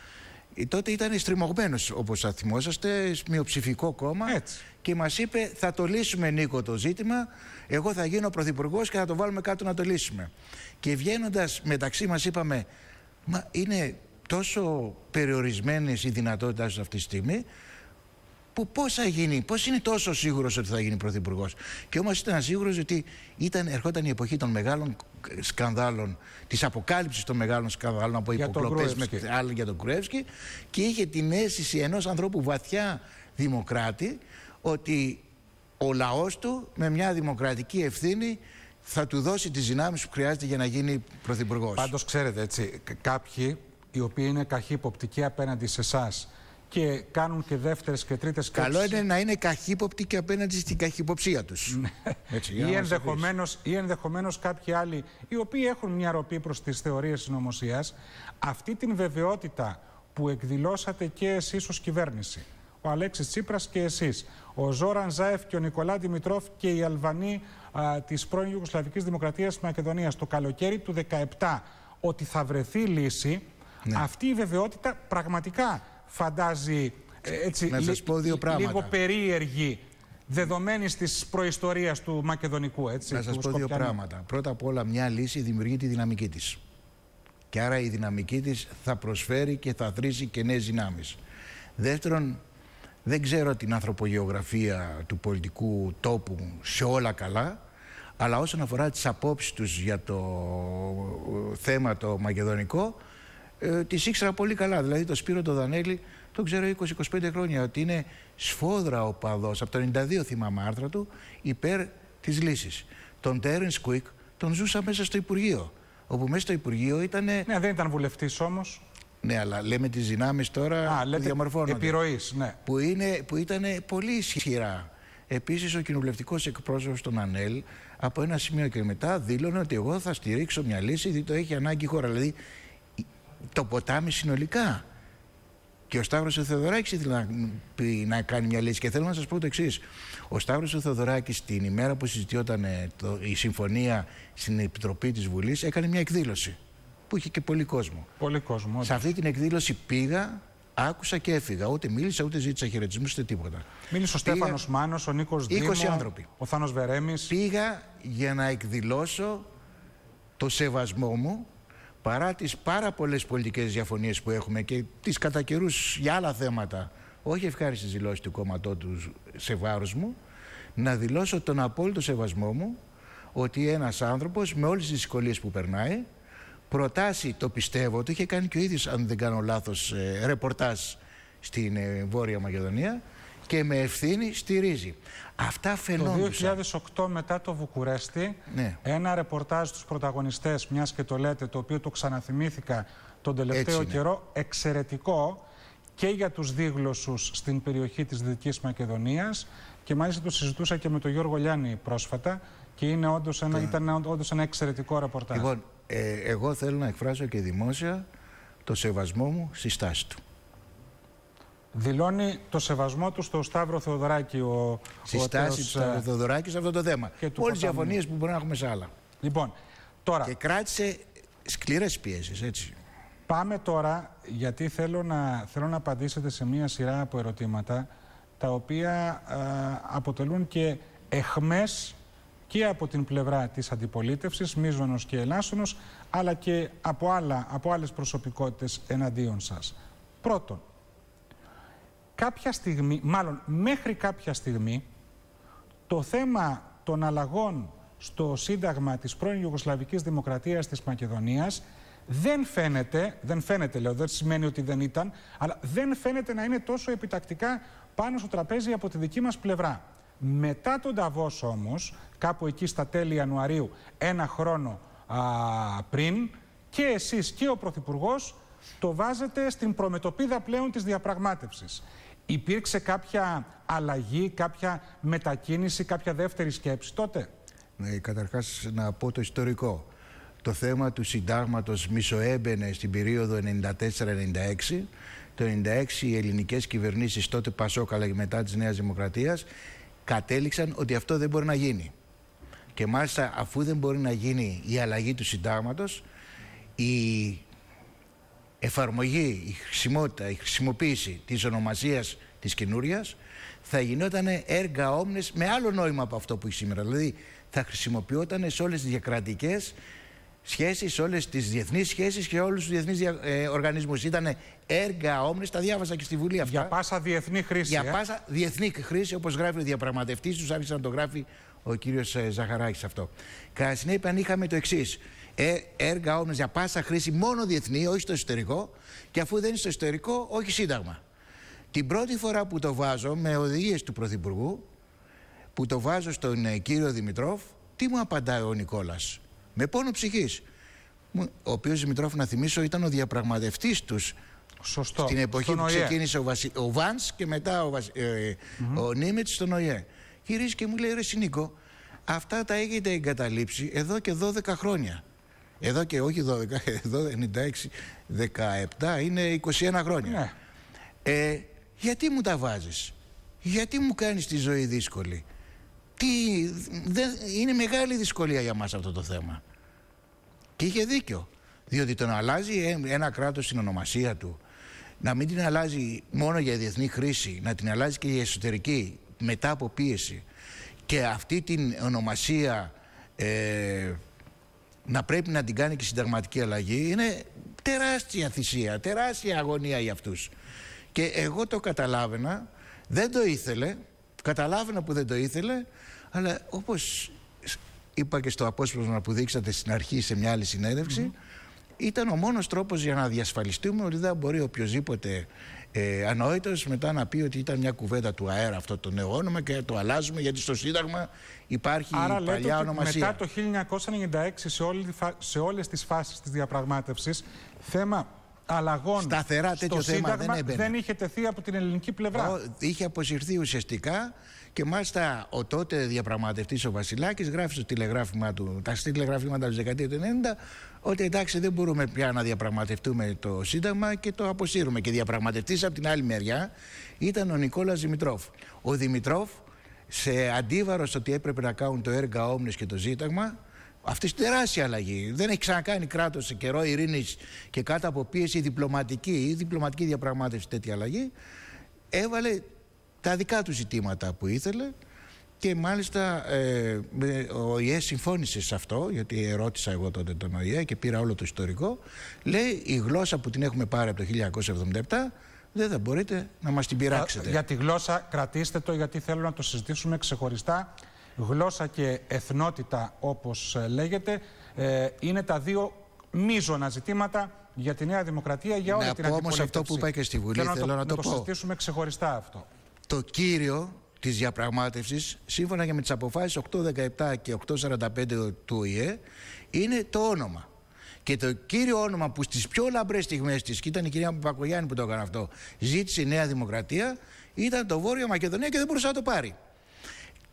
Τότε ήταν στριμωγμένος, όπως θα θυμόσαστε, μειοψηφικό κόμμα. Έτσι. Και μας είπε, θα το λύσουμε, Νίκο, το ζήτημα. Εγώ θα γίνω πρωθυπουργός και θα το βάλουμε κάτω να το λύσουμε. Και βγαίνοντας μεταξύ μας είπαμε, μα είναι τόσο περιορισμένες οι δυνατότητες αυτή τη στιγμή, που πώς θα γίνει, πώς είναι τόσο σίγουρος ότι θα γίνει πρωθυπουργός. Και όμως ήταν σίγουρος ότι ήταν, ερχόταν η εποχή των μεγάλων σκανδάλων, της αποκάλυψης των μεγάλων σκανδάλων από υποκλοπές με άλλοι για τον Γκρουεύσκη, και είχε την αίσθηση ενός ανθρώπου βαθιά δημοκράτη ότι ο λαός του με μια δημοκρατική ευθύνη θα του δώσει τις δυνάμεις που χρειάζεται για να γίνει πρωθυπουργός. Πάντως ξέρετε, έτσι, κάποιοι οι οποίοι είναι καχύποπτικοί απέναντι σε εσάς και κάνουν και δεύτερες και τρίτες σκέψεις. Καλό είναι να είναι καχύποπτοι και απέναντι στην καχυποψία τους. Έτσι, ή, ενδεχομένως, ή ενδεχομένως κάποιοι άλλοι οι οποίοι έχουν μια ροπή προς τις θεωρίες συνωμοσίας, αυτή την βεβαιότητα που εκδηλώσατε και εσείς ως κυβέρνηση, ο Αλέξης Τσίπρας και εσείς, ο Ζόραν Ζάεφ και ο Νικολά Δημητρόφ και οι Αλβανοί α, της πρώην Ιουγκοσλαβικής Δημοκρατίας της Μακεδονίας το καλοκαίρι του δύο χιλιάδες δεκαεπτά, ότι θα βρεθεί λύση, ναι, αυτή η βεβαιότητα πραγματικά φαντάζει έτσι, να σας πω δύο πράγματα. λίγο περίεργη, δεδομένη της προϊστορίας του Μακεδονικού. Έτσι, να σας πω δύο πράγματα. Πρώτα απ' όλα, μια λύση δημιουργεί τη δυναμική της. Και άρα η δυναμική της θα προσφέρει και θα θρήσει και νέες δυνάμεις. Δεύτερον, δεν ξέρω την ανθρωπογεωγραφία του πολιτικού τόπου σε όλα καλά, αλλά όσον αφορά τις απόψεις τους για το θέμα το μακεδονικό, ε, τις ήξερα πολύ καλά. Δηλαδή το Σπύρο τον Δανέλη τον ξέρω είκοσι με είκοσι πέντε χρόνια, ότι είναι σφόδρα οπαδός, από το ενενήντα δύο θυμάμαι άρθρα του, υπέρ της λύσης. Τον Τέρενς Κουίκ τον ζούσα μέσα στο Υπουργείο, όπου μέσα στο Υπουργείο ήταν... Ναι, δεν ήταν βουλευτής όμως. Ναι, αλλά λέμε τις δυνάμεις τώρα Α, που διαμορφώνονται. Επιρροής, ναι. Που, είναι, που ήταν πολύ ισχυρά. Επίσης ο κοινοβουλευτικός εκπρόσωπος των ΑΝΕΛ από ένα σημείο και μετά δήλωνε ότι εγώ θα στηρίξω μια λύση, διότι το έχει ανάγκη η χώρα. Δηλαδή το ποτάμι συνολικά. Και ο Σταύρος ο Θεοδωράκης ήθελε να, να κάνει μια λύση. Και θέλω να σας πω το εξής. Ο Σταύρος ο Θεοδωράκης την ημέρα που συζητιόταν το, η συμφωνία στην Επιτροπή της Βουλής έκανε μια εκδήλωση που είχε και πολύ κόσμο. Πολύ κόσμο. Σε αυτή την εκδήλωση πήγα, άκουσα και έφυγα. Ούτε μίλησα, ούτε ζήτησα χαιρετισμούς, ούτε τίποτα. Μίλησε ο Στέφανος Μάνος, ο Νίκος Δήμο, είκοσι άνθρωποι. Ο Θάνος Βερέμης. Πήγα για να εκδηλώσω το σεβασμό μου, παρά τις πάρα πολλές πολιτικές διαφωνίες που έχουμε και τις κατά καιρούς για άλλα θέματα, όχι ευχάριστες δηλώσεις του κόμματό του σε βάρος μου, να δηλώσω τον απόλυτο σεβασμό μου ότι ένας άνθρωπος με όλες τις δυσκολίες που περνάει, προτάσει, το πιστεύω, το είχε κάνει και ο ίδιος, αν δεν κάνω λάθος, ε, ρεπορτάζ στην ε, Βόρεια Μακεδονία, και με ευθύνη στηρίζει. Αυτά φαινόντουσαν. Το δύο χιλιάδες οκτώ μετά το Βουκουρέστι, ναι, ένα ρεπορτάζ στους πρωταγωνιστές, μιας και το λέτε, το οποίο το ξαναθυμήθηκα τον τελευταίο καιρό, εξαιρετικό και για τους δίγλωσσους στην περιοχή της Δυτικής Μακεδονίας και μάλιστα το συζητούσα και με τον Γιώργο Λιάννη πρόσφατα και είναι όντως ένα, ήταν όντως ένα εξαιρετικό ρεπορτάζ. Λοιπόν, ε, εγώ θέλω να εκφράσω και δημόσια το σεβασμό μου στη στάση του. Δηλώνει το σεβασμό του στο Σταύρο Θεοδωράκη ο Στη στάση του Σταύρο Θεοδωράκη σε αυτό το θέμα. Όλες τις διαφωνίες που μπορεί να έχουμε σε άλλα. Λοιπόν, τώρα... Και κράτησε σκληρές πιέσεις, έτσι. Πάμε τώρα, γιατί θέλω να, θέλω να απαντήσετε σε μία σειρά από ερωτήματα, τα οποία α, αποτελούν και εχμές και από την πλευρά της αντιπολίτευσης, μείζωνος και ελάσσονος, αλλά και από, άλλα, από άλλες προσωπικότητες εναντίον σας. Πρώτον, κάποια στιγμή, μάλλον μέχρι κάποια στιγμή, το θέμα των αλλαγών στο Σύνταγμα της πρώην Ιουγκοσλαβικής Δημοκρατίας της Μακεδονίας δεν φαίνεται, δεν φαίνεται λέω, δεν σημαίνει ότι δεν ήταν, αλλά δεν φαίνεται να είναι τόσο επιτακτικά πάνω στο τραπέζι από τη δική μας πλευρά. Μετά τον Νταβός όμως, κάπου εκεί στα τέλη Ιανουαρίου, ένα χρόνο α, πριν, και εσείς και ο Πρωθυπουργός το βάζετε στην προμετωπίδα πλέον της διαπραγμάτευσης. Υπήρξε κάποια αλλαγή, κάποια μετακίνηση, κάποια δεύτερη σκέψη τότε? Ναι, καταρχάς να πω το ιστορικό. Το θέμα του συντάγματος μισοέμπαινε στην περίοδο ενενήντα τέσσερα ενενήντα έξι. Το ενενήντα έξι οι ελληνικές κυβερνήσεις, τότε Πασόκ αλλά και μετά της Νέας Δημοκρατίας, κατέληξαν ότι αυτό δεν μπορεί να γίνει. Και μάλιστα αφού δεν μπορεί να γίνει η αλλαγή του συντάγματος, η εφαρμογή, η χρησιμότητα, η χρησιμοποίηση της ονομασίας της καινούριας θα γινόταν έργα όμνες με άλλο νόημα από αυτό που έχει σήμερα. Δηλαδή θα χρησιμοποιόταν σε όλες τις διακρατικές σχέσεις, σε όλες τις διεθνείς σχέσεις και όλους τους διεθνείς δια, ε, οργανισμούς. Ήταν έργα όμνες, τα διάβασα και στη Βουλή αυτά. Για πάσα διεθνή χρήση. Για ε? πάσα διεθνή χρήση, όπως γράφει ο διαπραγματευτής τους, άρχισε να το γράφει ο κύριος ε, Ζαχαράκης αυτό. Κατά συνέπεια είχαμε το εξής. Ε, έργα όμνες για πάσα χρήση μόνο διεθνή, όχι στο εσωτερικό, και αφού δεν είναι στο εσωτερικό, όχι σύνταγμα. Την πρώτη φορά που το βάζω με οδηγίες του Πρωθυπουργού, που το βάζω στον ε, κύριο Δημητρόφ, τι μου απαντάει ο Νικόλας? Με πόνο ψυχής. Ο οποίος Δημητρόφ, να θυμίσω, ήταν ο διαπραγματευτής τους. Σωστό. Στην εποχή στον που ΟΗΕ ξεκίνησε ο, Βασι... ο Βάνς και μετά ο, Βασι... ε, mm-hmm. ο Νίμετς στον ΟΗΕ. Γυρίζει και μου λέει: ρε Νίκο, αυτά τα έχετε εγκαταλείψει εδώ και δώδεκα χρόνια. Εδώ και όχι δώδεκα, εδώ ενενήντα έξι, δεκαεπτά, είναι είκοσι ένα χρόνια. Ναι. Ε, γιατί μου τα βάζεις? Γιατί μου κάνεις τη ζωή δύσκολη? Τι, δεν, είναι μεγάλη δυσκολία για μας αυτό το θέμα. Και είχε δίκιο. Διότι το να αλλάζει ένα κράτος την ονομασία του, να μην την αλλάζει μόνο για διεθνή χρήση, να την αλλάζει και για εσωτερική, μετά από πίεση, και αυτή την ονομασία ε, να πρέπει να την κάνει και συνταγματική αλλαγή, είναι τεράστια θυσία, τεράστια αγωνία για αυτούς. Και εγώ το καταλάβαινα, δεν το ήθελε, καταλάβαινα που δεν το ήθελε, αλλά όπως είπα και στο απόσπασμα που δείξατε στην αρχή σε μια άλλη συνέντευξη, mm-hmm. ήταν ο μόνος τρόπος για να διασφαλιστούμε ότι δεν μπορεί οποιοσδήποτε ε, ανόητος μετά να πει ότι ήταν μια κουβέντα του αέρα αυτό το νέο όνομα και το αλλάζουμε γιατί στο Σύνταγμα υπάρχει Άρα, η παλιά ονομασία. Μετά το χίλια εννιακόσια ενενήντα έξι σε, όλη, σε όλες τις φάσεις της διαπραγμάτευσης, θέμα αλλαγών σταθερά στο τέτοιο θέμα Σύνταγμα δεν, δεν είχε τεθεί από την ελληνική πλευρά. Ο, είχε αποσυρθεί ουσιαστικά, και μάλιστα ο τότε διαπραγματευτής ο Βασιλάκης γράφει στο τηλεγράφημα του, τα τηλεγραφήματα της δεκαετίας του ενενήντα, ότι εντάξει, δεν μπορούμε πια να διαπραγματευτούμε το Σύνταγμα και το αποσύρουμε. Και διαπραγματευτής από την άλλη μεριά ήταν ο Νικόλας Δημητρόφ. Ο Δημητρόφ, σε αντίβαρο στο ότι έπρεπε να κάνουν το έργα όμνες και το Σύνταγμα, αυτή η τεράστια αλλαγή. Δεν έχει ξανακάνει κράτος σε καιρό ειρήνης και κάτω από πίεση διπλωματική ή διπλωματική διαπραγμάτευση τέτοια αλλαγή. Έβαλε τα δικά του ζητήματα που ήθελε και μάλιστα ε, ο ΟΗΕ συμφώνησε σε αυτό, γιατί ερώτησα εγώ τότε τον ΟΗΕ και πήρα όλο το ιστορικό. Λέει, η γλώσσα που την έχουμε πάρει από το χίλια εννιακόσια εβδομήντα επτά δεν θα μπορείτε να μας την πειράξετε. Για τη γλώσσα κρατήστε το, γιατί θέλω να το συζητήσουμε ξεχωριστά. Γλώσσα και εθνότητα, όπως λέγεται, ε, είναι τα δύο μείζωνα ζητήματα για τη Νέα Δημοκρατία, για όλη να την πω αντιπολίτευση. Όμως αυτό που είπα και στη Βουλή, θέλω, θέλω να το, να το, να το πω. συζητήσουμε ξεχωριστά αυτό. Το κύριο της διαπραγμάτευσης, σύμφωνα και με τις αποφάσεις οκτακόσια δεκαεπτά και οκτακόσια σαράντα πέντε του ΟΗΕ, είναι το όνομα. Και το κύριο όνομα που στις πιο λαμπρές στιγμές της, και ήταν η κυρία Παπακογιάννη που το έκανε αυτό, ζήτησε η Νέα Δημοκρατία, ήταν το Βόρειο Μακεδονία και δεν μπορούσε να το πάρει.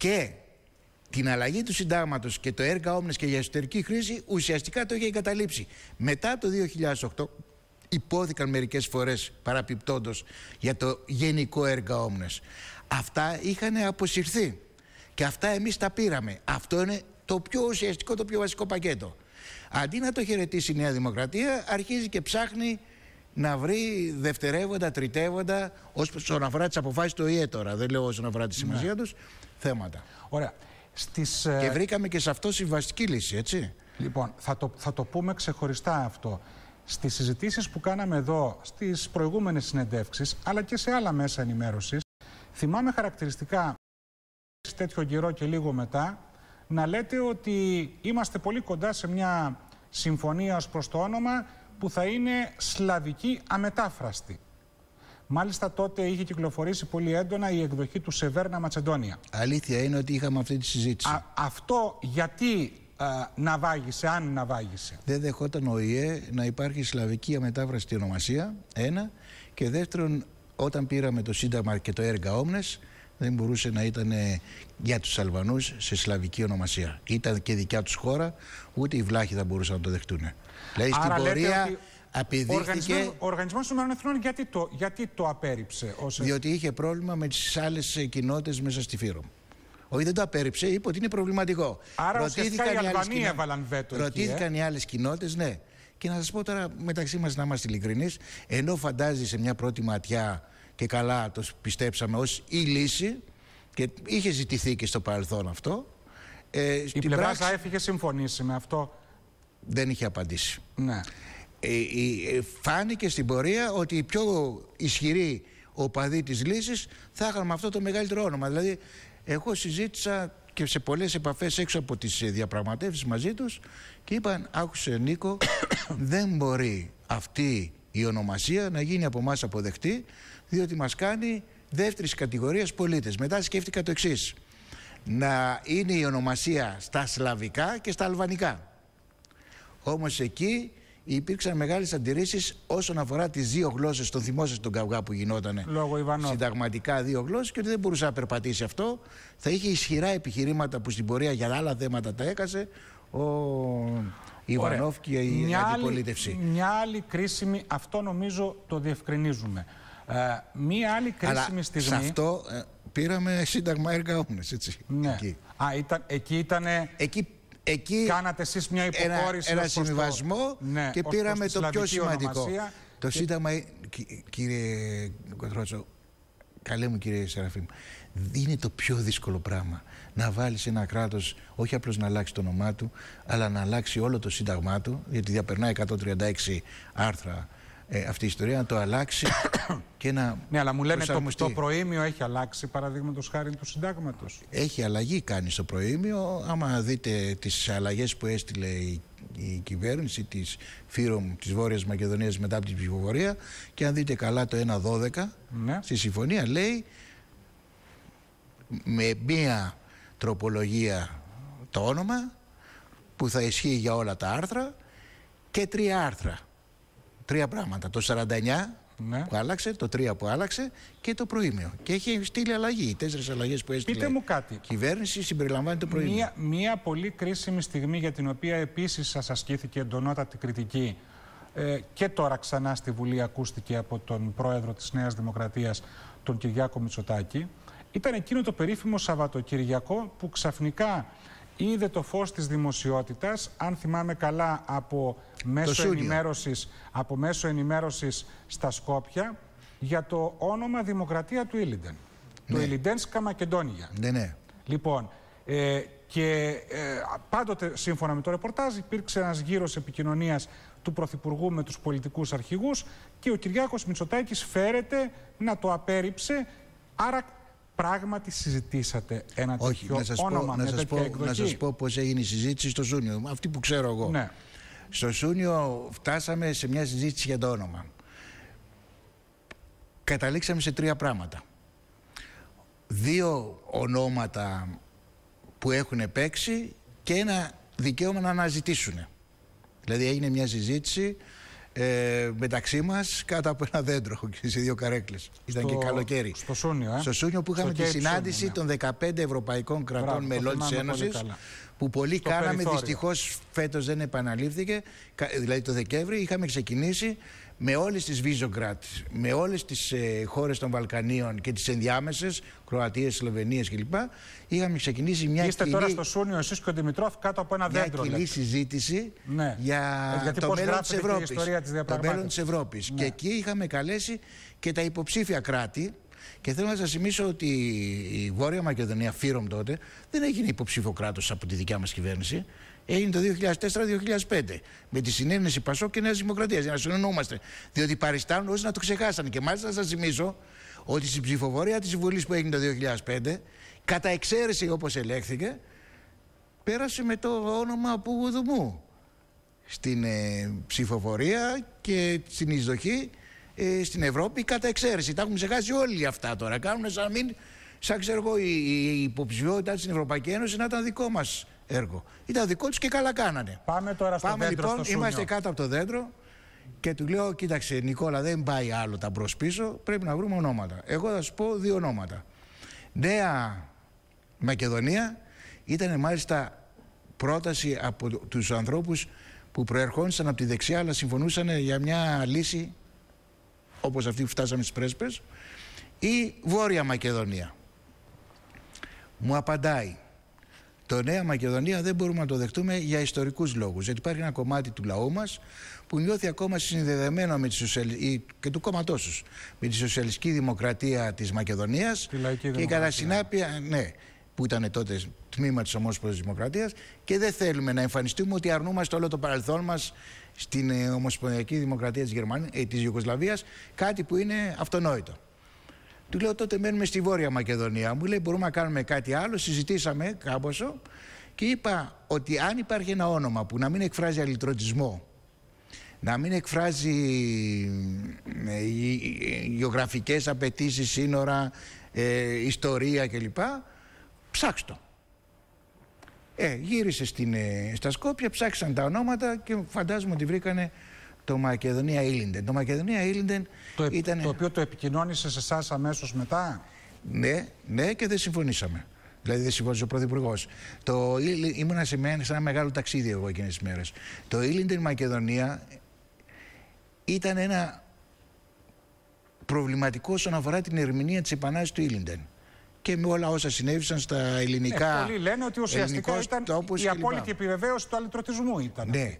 και την αλλαγή του συντάγματος και το έργα όμνες και για εσωτερική χρήση ουσιαστικά το είχε εγκαταλείψει. Μετά το δύο χιλιάδες οκτώ υπόθηκαν μερικές φορές παραπιπτόντως για το γενικό έργα όμνες. Αυτά είχαν αποσυρθεί και αυτά εμείς τα πήραμε. Αυτό είναι το πιο ουσιαστικό, το πιο βασικό πακέτο. Αντί να το χαιρετήσει η Νέα Δημοκρατία, αρχίζει και ψάχνει να βρει δευτερεύοντα, τριτεύοντα, όσον αφορά τις αποφάσεις του Ο ΗΕ τώρα, δεν λέω όσον αφορά τη σημασία ναι. τους, θέματα. Ωραία. Στις, και βρήκαμε και σε αυτό συμβαστική λύση, έτσι. Λοιπόν, θα το, θα το πούμε ξεχωριστά αυτό. Στις συζητήσεις που κάναμε εδώ, στις προηγούμενες συνεντεύξεις, αλλά και σε άλλα μέσα ενημέρωσης, θυμάμαι χαρακτηριστικά σε τέτοιο καιρό και λίγο μετά, να λέτε ότι είμαστε πολύ κοντά σε μια συμφωνία ως προς το όνομα που θα είναι σλαβική αμετάφραστη. Μάλιστα τότε είχε κυκλοφορήσει πολύ έντονα η εκδοχή του Σεβέρνα Ματσεντόνια. Αλήθεια είναι ότι είχαμε αυτή τη συζήτηση. Α, αυτό γιατί α, ναυάγησε, αν ναυάγησε? Δεν δεχόταν ο ΟΗΕ να υπάρχει σλαβική αμετάφραστη ονομασία, ένα. Και δεύτερον, όταν πήραμε το Σύνταγμα και το έργα όμνες, δεν μπορούσε να ήταν για τους Αλβανούς σε σλαβική ονομασία. Ήταν και δικιά τους χώρα, ούτε οι Βλάχοι θα μπορούσαν να το δεχτούν. Δηλαδή στην πορεία απειδείχθηκε... Ο Οργανισμός των Ηνωμένων Εθνών γιατί το, γιατί το απέρριψε? Ως... Διότι είχε πρόβλημα με τις άλλες κοινότητες μέσα στη Φύρο. Όχι, δεν το απέρριψε, είπε ότι είναι προβληματικό. Άρα ουσιαστικά οι Αλβανοί έβαλαν βέτο. Ρωτήθηκαν εκεί, ε? οι άλλες κοινότητες, ναι. Και να σας πω τώρα μεταξύ μας, να είμαστε ειλικρινείς, ενώ φαντάζει σε μια πρώτη ματιά και καλά το πιστέψαμε ως η λύση και είχε ζητηθεί και στο παρελθόν αυτό. Ε, η πλευρά πράξη, έφυγε συμφωνήσει με αυτό. Δεν είχε απαντήσει. Ναι. Ε, ε, φάνηκε στην πορεία ότι οι πιο ισχυροί οπαδοί της λύσης θα είχαν με αυτό το μεγαλύτερο όνομα. Δηλαδή, εγώ συζήτησα και σε πολλές επαφές έξω από τις διαπραγματεύσεις μαζί τους και είπαν, άκουσε Νίκο, δεν μπορεί αυτή η ονομασία να γίνει από εμάς αποδεκτή, διότι μας κάνει δεύτερης κατηγορίας πολίτες. Μετά σκέφτηκα το εξής, να είναι η ονομασία στα σλαβικά και στα αλβανικά. Όμως εκεί υπήρξαν μεγάλες αντιρρήσεις όσον αφορά τις δύο γλώσσες, τον θυμόσαστε τον καυγά που γινόταν συνταγματικά δύο γλώσσες, και ότι δεν μπορούσε να περπατήσει αυτό. Θα είχε ισχυρά επιχειρήματα που στην πορεία για άλλα θέματα τα έκασε ο Ιβανόφ και η μια αντιπολίτευση. Άλλη, μια άλλη κρίσιμη, αυτό νομίζω το διευκρινίζουμε. Ε, μια άλλη κρίσιμη Αλλά στιγμή. Σε αυτό ε, πήραμε σύνταγμα έργα όμνες, έτσι. Ναι. Εκεί. Α, ήταν, εκεί ήτανε... Εκεί, εκεί κάνατε εσείς μια υποχώρηση. Ένα, ένα συμβιβασμό το... ναι, και πήραμε το πιο σημαντικό. Ονομασία. Το και... Σύνταγμα, κύριε Κοντρότσο, καλέ μου κύριε Σεραφείμ, είναι το πιο δύσκολο πράγμα. Να βάλεις ένα κράτος, όχι απλώς να αλλάξει το όνομά του, αλλά να αλλάξει όλο το σύνταγμά του, γιατί διαπερνάει εκατόν τριάντα έξι άρθρα ε, αυτή η ιστορία, να το αλλάξει και να. Ναι, αλλά μου λένε το, το προήμιο έχει αλλάξει, παραδείγματος χάρη του συντάγματος. Έχει αλλαγή κάνει στο προήμιο. Άμα δείτε τις αλλαγές που έστειλε η, η κυβέρνηση της Φύρομ της Βόρειας Μακεδονίας μετά από την ψηφοφορία, και αν δείτε καλά το ένα δώδεκα, ναι, στη συμφωνία λέει με μία τροπολογία το όνομα που θα ισχύει για όλα τα άρθρα και τρία άρθρα. Τρία πράγματα. Το σαράντα εννιά, ναι, που άλλαξε, το τρία που άλλαξε και το προήμιο. Και έχει στείλει αλλαγή. Οι τέσσερις αλλαγές που έστειλε μου κάτι. η κυβέρνηση συμπεριλαμβάνει το προήμιο. Μία, μία πολύ κρίσιμη στιγμή για την οποία επίσης σας ασκήθηκε εντονότατη κριτική ε, και τώρα ξανά στη Βουλή ακούστηκε από τον πρόεδρο της Νέας Δημοκρατίας, τον Κυριάκο Μητσοτάκη, ήταν εκείνο το περίφημο Σαββατοκυριακό που ξαφνικά είδε το φως της δημοσιότητας, αν θυμάμαι καλά, από μέσο ενημέρωσης, από μέσο ενημέρωσης στα Σκόπια, για το όνομα Δημοκρατία του Ήλιντεν. Ναι. Το Ιλιντένσκα Μακεδόνια. Ναι, ναι. Λοιπόν, ε, και ε, πάντοτε σύμφωνα με το ρεπορτάζ υπήρξε ένας γύρος επικοινωνίας του Πρωθυπουργού με τους πολιτικούς αρχηγούς και ο Κυριάκος Μητσοτάκης φέρεται να το απέρριψε, άρα πράγματι συζητήσατε ένα Όχι, τέτοιο να σας όνομα πω, με να σας τέτοια πω, εκδοχή. Να σας πω πώς έγινε η συζήτηση στο Σούνιο, αυτή που ξέρω εγώ. Ναι. Στο Σούνιο φτάσαμε σε μια συζήτηση για το όνομα. Καταλήξαμε σε τρία πράγματα. Δύο ονόματα που έχουν παίξει και ένα δικαίωμα να αναζητήσουν. Δηλαδή έγινε μια συζήτηση ε, μεταξύ μας κάτω από ένα δέντρο σε δύο καρέκλες. Ήταν και καλοκαίρι. Στο Σούνιο, ε? Στο Σούνιο που είχαμε στο τη συνάντηση Σούνιο, ναι. των δεκαπέντε ευρωπαϊκών κρατών Μπράβο, μελών της Ένωσης, που πολύ στο κάναμε, περιθώριο. Δυστυχώς φέτος δεν επαναλήφθηκε, δηλαδή το Δεκέμβρη είχαμε ξεκινήσει με όλες τις Βίζογκρατ, με όλες τις ε, χώρες των Βαλκανίων και τις ενδιάμεσες, Κροατίες, Σλοβενίες κλπ. Είχαμε ξεκινήσει μια Είστε κοινή, τώρα στο Σούνιο, εσείς και ο Δημητρόφ, κάτω από ένα μια δέντρο. Μια κοινή συζήτηση, ναι, για ε, το μέλλον της Ευρώπης. Το μέλλον της Ευρώπης. Ναι. Και εκεί είχαμε καλέσει και τα υποψήφια κράτη. Και θέλω να σας θυμίσω ότι η Βόρεια Μακεδονία, Φύρομ τότε, δεν έγινε υποψήφιο κράτος από τη δικιά μας κυβέρνηση. Έγινε το δύο χιλιάδες τέσσερα δύο χιλιάδες πέντε. Με τη συνένεση Πασόκ και Νέας Δημοκρατίας. Για να συνεννοούμαστε. Διότι παριστάνουν όσοι να το ξεχάσανε. Και μάλιστα να σας θυμίσω ότι στην ψηφοφορία της Βουλής που έγινε το δύο χιλιάδες πέντε, κατά εξαίρεση όπως ελέγχθηκε, πέρασε με το όνομα Παπαδουμού στην ε, ψηφοφορία και στην εισδοχή ε, στην Ευρώπη κατά εξαίρεση. Τα έχουν ξεχάσει όλοι αυτά τώρα. Κάνουν σαν μην, σαν ξέρω εγώ, η, η υποψηφιότητα στην Ευρωπαϊκή Ένωση να ήταν δικό μας έργο. Ήταν δικό τους και καλά κάνανε. Πάμε τώρα στο Πάμε, δέντρο, λοιπόν, στο είμαστε κάτω από το δέντρο και του λέω: κοίταξε, Νικόλα, δεν πάει άλλο τα μπρος πίσω. Πρέπει να βρούμε ονόματα. Εγώ θα σου πω δύο ονόματα. Νέα Μακεδονία ήταν μάλιστα πρόταση από τους ανθρώπους που προερχόντουσαν από τη δεξιά, αλλά συμφωνούσαν για μια λύση όπως αυτή που φτάσαμε στις Πρέσπες, ή Βόρεια Μακεδονία. Μου απαντάει: το Νέα Μακεδονία δεν μπορούμε να το δεχτούμε για ιστορικούς λόγους. Γιατί υπάρχει ένα κομμάτι του λαού μας που νιώθει ακόμα συνδεδεμένο με τη σοσιαλ... και του κόμματός τους με τη σοσιαλιστική δημοκρατία της Μακεδονίας και κατά συνάπεια, ναι, που ήταν τότε τμήμα της Ομόσπονδης Δημοκρατίας, και δεν θέλουμε να εμφανιστούμε ότι αρνούμαστε όλο το παρελθόν μας στην ε, Ομοσπονδιακή Δημοκρατία της, Γερμανίας, ε, της Ιουγκοσλαβίας, κάτι που είναι αυτονόητο. Του λέω: τότε μένουμε στη Βόρεια Μακεδονία. Μου λέει: μπορούμε να κάνουμε κάτι άλλο. Συζητήσαμε κάμποσο και είπα ότι αν υπάρχει ένα όνομα που να μην εκφράζει αλυτρωτισμό, να μην εκφράζει ε, γεωγραφικές απαιτήσεις, σύνορα, ε, ιστορία κλπ, ψάξτε το. Ε, γύρισε στην, ε, στα Σκόπια, ψάξαν τα ονόματα και φαντάζομαι ότι βρήκανε το Μακεδονία Ήλιντεν. Το Μακεδονία Ήλιντεν το, ήταν... το οποίο το επικοινώνησε σε εσάς αμέσως μετά. Ναι, ναι, και δεν συμφωνήσαμε. Δηλαδή δεν συμφωνήσε ο Πρωθυπουργός. Το, ήμουνα σε, σε ένα μεγάλο ταξίδι εγώ εκείνες τις μέρες. Το Ήλιντεν Μακεδονία ήταν ένα προβληματικό όσον αφορά την ερμηνεία της επανάστασης του Ήλιντεν. Και με όλα όσα συνέβησαν στα ελληνικά. Ε, πολλοί λένε ότι ουσιαστικά ήταν η απόλυτη επιβεβαίωση του αλυτρωτισμού. Ήταν. Ναι.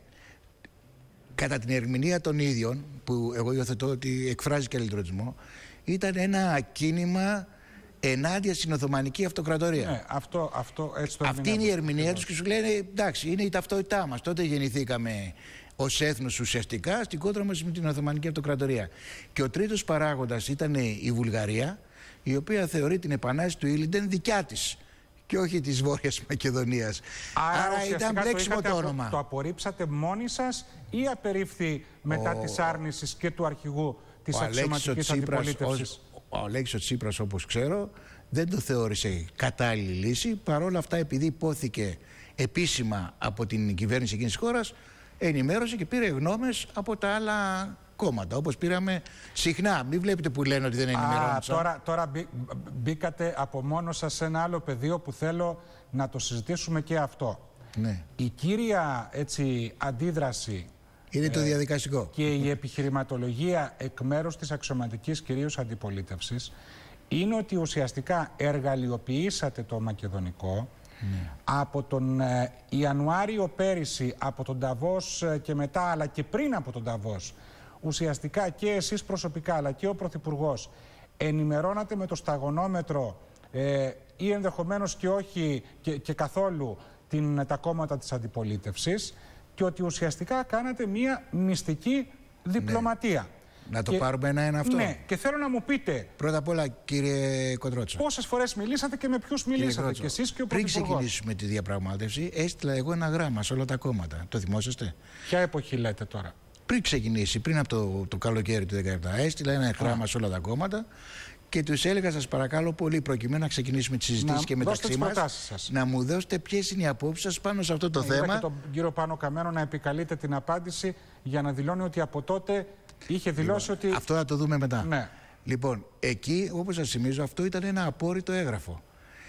Κατά την ερμηνεία των ίδιων, που εγώ υιοθετώ ότι εκφράζει και αλυτρωτισμό, ήταν ένα κίνημα ενάντια στην Οθωμανική Αυτοκρατορία. Ναι, αυτό, αυτό, έτσι το αυτή είναι η ερμηνεία τους και σου λένε: εντάξει, είναι η ταυτότητά μας. Τότε γεννηθήκαμε ως έθνος ουσιαστικά στην κόντρα μας με την Οθωμανική Αυτοκρατορία. Και ο τρίτος παράγοντας ήταν η Βουλγαρία, η οποία θεωρεί την επανάσταση του Ήλιντεν δικιά της και όχι της Βόρειας Μακεδονίας. Άρα, Άρα ήταν μπλέξιμο το, το όνομα. Το απορρίψατε μόνοι σας ή απερίφθη μετά ο... της άρνησης και του αρχηγού της αξιωματικής αντιπολίτευσης? Ο Αλέξης Τσίπρας, όπως ξέρω, δεν το θεώρησε κατάλληλη λύση. Παρ' όλα αυτά, επειδή υπόθηκε επίσημα από την κυβέρνηση εκείνης της χώρας, ενημέρωσε και πήρε γνώμες από τα άλλα κόμματα, όπως πήραμε συχνά. Μην βλέπετε που λένε ότι δεν ενημερώνουν. Τώρα, τώρα μπή, μπήκατε από μόνο σας σε ένα άλλο πεδίο που θέλω να το συζητήσουμε και αυτό. Ναι. Η κύρια έτσι, αντίδραση είναι ε, το διαδικαστικό. Και η επιχειρηματολογία εκ μέρους της αξιωματικής κυρίως αντιπολίτευσης είναι ότι ουσιαστικά εργαλειοποιήσατε το μακεδονικό. Ναι. Από τον ε, Ιανουάριο πέρυσι, από τον Νταβός ε, και μετά, αλλά και πριν από τον Νταβός, ουσιαστικά και εσείς προσωπικά αλλά και ο Πρωθυπουργός ενημερώνατε με το σταγονόμετρο ε, ή ενδεχομένως και όχι και, και καθόλου την, τα κόμματα της αντιπολίτευσης, και ότι ουσιαστικά κάνατε μία μυστική διπλωματία. Ναι. Να το και, πάρουμε ένα-ένα αυτό. Ναι, και θέλω να μου πείτε. Πρώτα απ' όλα, κύριε Κοντρότσο. Πόσες φορές μιλήσατε και με ποιους μιλήσατε, και εσείς και ο Πρωθυπουργός? Πριν ξεκινήσουμε τη διαπραγμάτευση, έστειλα εγώ ένα γράμμα σε όλα τα κόμματα. Το θυμόσαστε? Ποια εποχή λέτε τώρα? Πριν ξεκινήσει, πριν από το, το καλοκαίρι του δύο χιλιάδες δεκαεπτά, έστειλα ένα γράμμα σε όλα τα κόμματα και τους έλεγα, σας παρακαλώ πολύ, προκειμένου να ξεκινήσουμε τις συζητήσεις και μεταξύ μας, να μου δώσετε ποιες είναι οι απόψεις σας πάνω σε αυτό το ναι, θέμα. Είδα και τον κύριο Πάνο Καμένο να επικαλείται την απάντηση για να δηλώνει ότι από τότε είχε δηλώσει λοιπόν, ότι... Αυτό θα το δούμε μετά. Ναι. Λοιπόν, εκεί, όπως σας θυμίζω, αυτό ήταν ένα απόρριτο έγγραφο.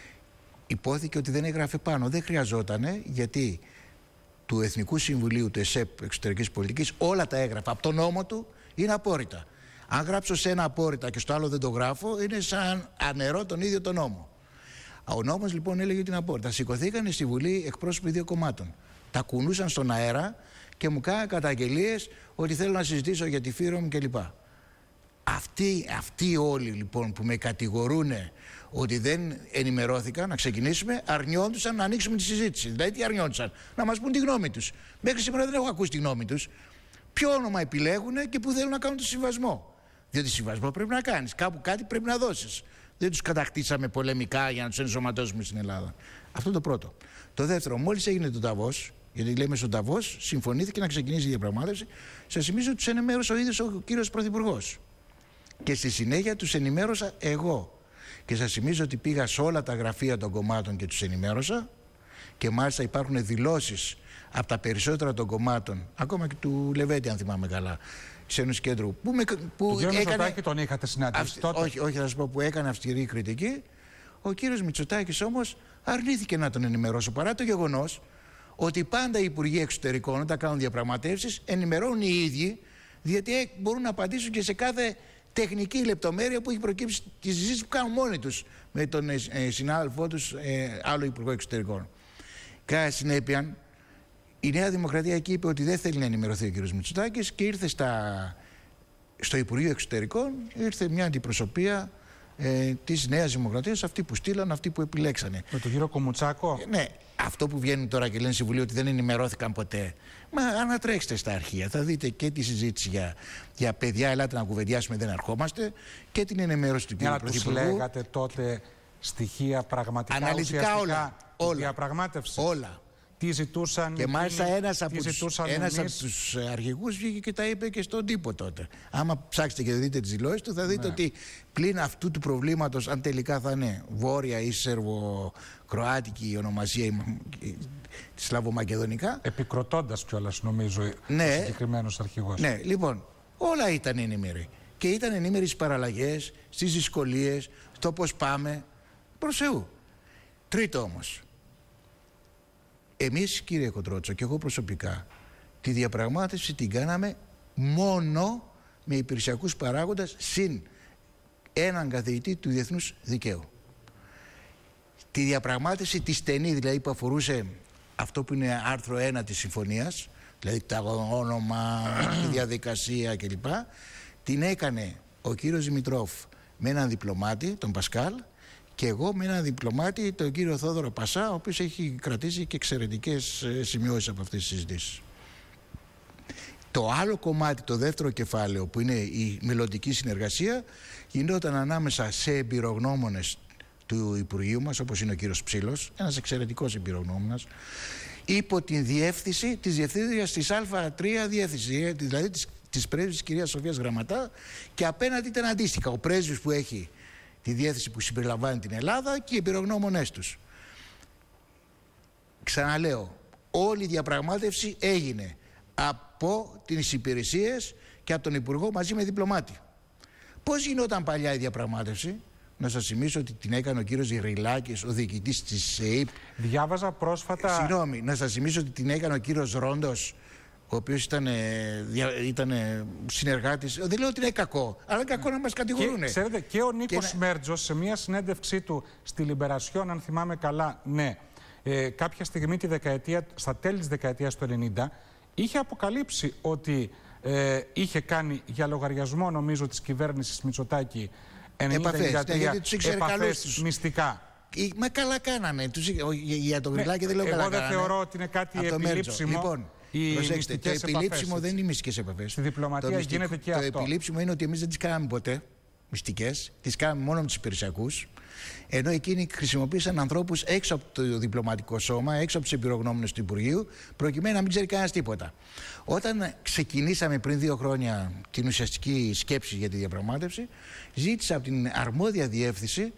Υπόθηκε ότι δεν έγραφε πάνω. Δεν χρειαζότανε, γιατί του Εθνικού Συμβουλίου, του ΕΣΕΠ Εξωτερικής Πολιτικής, όλα τα έγγραφα από τον νόμο του είναι απόρριτα. Αν γράψω σε ένα απόρριτα και στο άλλο δεν το γράφω, είναι σαν ανερώ τον ίδιο τον νόμο. Ο νόμος λοιπόν έλεγε ότι είναι απόρριτα. Σηκωθήκαν στη Βουλή εκπρόσωποι δύο κομμάτων. Τα κουνούσαν στον αέρα και μου κάναν καταγγελίες ότι θέλω να συζητήσω για τη Φύρομ κλπ. Αυτοί, αυτοί όλοι λοιπόν που με κατηγορούν ότι δεν ενημερώθηκαν, να ξεκινήσουμε, αρνιόντουσαν να ανοίξουμε τη συζήτηση. Δηλαδή, τι αρνιόντουσαν, να μας πούν τη γνώμη τους. Μέχρι σήμερα δεν έχω ακούσει τη γνώμη τους. Ποιο όνομα επιλέγουν και που θέλουν να κάνουν το συμβασμό. Διότι συμβασμό πρέπει να κάνεις. Κάπου κάτι πρέπει να δώσεις. Δεν τους κατακτήσαμε πολεμικά για να τους ενσωματώσουμε στην Ελλάδα. Αυτό το πρώτο. Το δεύτερο, μόλις έγινε το Νταβός, γιατί λέμε στον Νταβός, συμφωνήθηκε να ξεκινήσει η διαπραγμάτευση. Σας θυμίζω ότι τους ενημέρωσε ο ίδιος ο κύριος Πρωθυπουργός. Και στη συνέχεια τους ενημέρωσα εγώ. Και σας θυμίζω ότι πήγα σε όλα τα γραφεία των κομμάτων και τους ενημέρωσα. Και μάλιστα υπάρχουν δηλώσεις από τα περισσότερα των κομμάτων, ακόμα και του Λεβέντη, αν θυμάμαι καλά, της Ένωσης Κέντρου. Που με, που τον κύριο έκανε... Μητσοτάκη τον είχατε συναντήσει Αυσ... τότε. Όχι, όχι, θα σας πω, που έκανε αυστηρή κριτική. Ο κύριος Μητσοτάκης όμως αρνήθηκε να τον ενημερώσω, παρά το γεγονός ότι πάντα οι Υπουργοί Εξωτερικών, όταν κάνουν διαπραγματεύσεις, ενημερώνουν οι ίδιοι, διότι μπορούν να απαντήσουν και σε κάθε τεχνική λεπτομέρεια που έχει προκύψει τη συζήτηση που κάνουν μόνοι τους με τον ε, συνάδελφό τους, ε, άλλο Υπουργό Εξωτερικών. Κατά συνέπεια, η Νέα Δημοκρατία εκεί είπε ότι δεν θέλει να ενημερωθεί ο κ. Μητσοτάκης και ήρθε στα, στο Υπουργείο Εξωτερικών, ήρθε μια αντιπροσωπεία ε, της Νέας Δημοκρατίας, αυτοί που στείλαν, αυτοί που επιλέξανε. Με τον κύριο Κομουτσάκο. Ε, ναι, αυτό που βγαίνουν τώρα και λένε στη Βουλή ότι δεν ενημερώθηκαν ποτέ. Μα ανατρέξτε στα αρχεία, θα δείτε και τη συζήτηση για, για παιδιά, ελάτε να κουβεντιάσουμε, δεν ερχόμαστε, και την ενημέρωση του κ. Πρωθυπουργού. Τους λέγατε τότε στοιχεία πραγματικά αναλυτικά όλα, όλα, διαπραγμάτευση. Όλα. Τι ζητούσαν. Και μάλιστα ένας από, τους, ένας από εμείς... τους αρχηγούς βγήκε και τα είπε και στον τύπο τότε. Άμα ψάξετε και δείτε τις δηλώσεις του, θα δείτε ναι. ότι πλην αυτού του προβλήματος, αν τελικά θα είναι βόρεια ή σερβο-κροάτικη η ονομασία τη σλαβομακεδονικά. Επικροτώντας κιόλας, νομίζω, ναι, ο συγκεκριμένος αρχηγός. Ναι, λοιπόν, όλα ήταν ενήμεροι. Και ήταν ενήμεροι στις παραλλαγές, στις δυσκολίες, στο πώς πάμε. Προς Θεού. Τρίτο όμως. Εμείς, κύριε Κοντρότσο, και εγώ προσωπικά, τη διαπραγμάτευση την κάναμε μόνο με υπηρεσιακούς παράγοντες συν έναν καθηγητή του διεθνούς δικαίου. Τη διαπραγμάτευση τη στενή, δηλαδή που αφορούσε αυτό που είναι άρθρο ένα της συμφωνίας, δηλαδή τα όνομα, τη διαδικασία κλπ, την έκανε ο κύριος Δημητρόφ με έναν διπλωμάτη, τον Πασκάλ, και εγώ με έναν διπλωμάτη, τον κύριο Θόδωρο Πασά, ο οποίος έχει κρατήσει και εξαιρετικές σημειώσεις από αυτές τις συζητήσεις. Το άλλο κομμάτι, το δεύτερο κεφάλαιο, που είναι η μελλοντική συνεργασία, γινόταν ανάμεσα σε εμπειρογνώμονες του Υπουργείου μας, όπως είναι ο κύριος Ψήλος, ένας εξαιρετικός εμπειρογνώμονας, υπό την διεύθυνση της διευθύντριας της Α τρία διεύθυνση, δηλαδή της, της πρέσβης της κυρίας Σοφίας Γραμματά, και απέναντι ήταν αντίστοιχα ο πρέσβης που έχει τη διεύθυνση που συμπεριλαμβάνει την Ελλάδα και οι εμπειρογνώμονές τους. Ξαναλέω, όλη η διαπραγμάτευση έγινε από τις υπηρεσίες και από τον Υπουργό μαζί με διπλωμάτη. Πώς γινόταν παλιά η διαπραγμάτευση? Να σας θυμίσω ότι την έκανε ο κύριος Γυριλάκης, ο διοικητής της ΕΕΠ. Διάβαζα πρόσφατα... Συγγνώμη, να σας θυμίσω ότι την έκανε ο κύριος Ρόντος, ο οποίος ήταν, ήταν συνεργάτης. Δεν λέω ότι είναι κακό, αλλά είναι κακό να μας κατηγορούν. Και, ξέρετε, και ο Νίκος και... Μέρτζος σε μια συνέντευξή του στη Λιμπερασιόν, αν θυμάμαι καλά, ναι, ε, κάποια στιγμή τη δεκαετία, στα τέλη της δεκαετίας του ενενήντα, είχε αποκαλύψει ότι ε, είχε κάνει για λογαριασμό, νομίζω, της κυβέρνησης Μητσοτάκη ενενήντα ενενήντα τρία επαφές, ναι, γιατί επαφές μυστικά. Μα καλά κάνανε. Τους, για τον Γρυλάκη δεν λέω εγώ καλά δεν κάνανε. θεωρώ ότι είναι κάτι επιλήψιμο. Λοιπόν, οι προσέξτε, το επιλήψιμο δεν είναι οι μυστικές επαφές. Στη διπλωματία το μυστικό, γίνεται και το αυτό. Το επιλήψιμο είναι ότι εμείς δεν τις κάναμε ποτέ μυστικές. Τις κάναμε μόνο με τους υπηρεσιακούς. Ενώ εκείνοι χρησιμοποίησαν ανθρώπους έξω από το διπλωματικό σώμα, έξω από τους εμπειρογνώμονες του Υπουργείου, προκειμένου να μην ξέρει κανένας τίποτα. Όταν ξεκινήσαμε πριν δύο χρόνια την ουσιαστική σκέψη για τη διαπραγμάτευση, ζήτησα από την αρμόδια διεύθυνση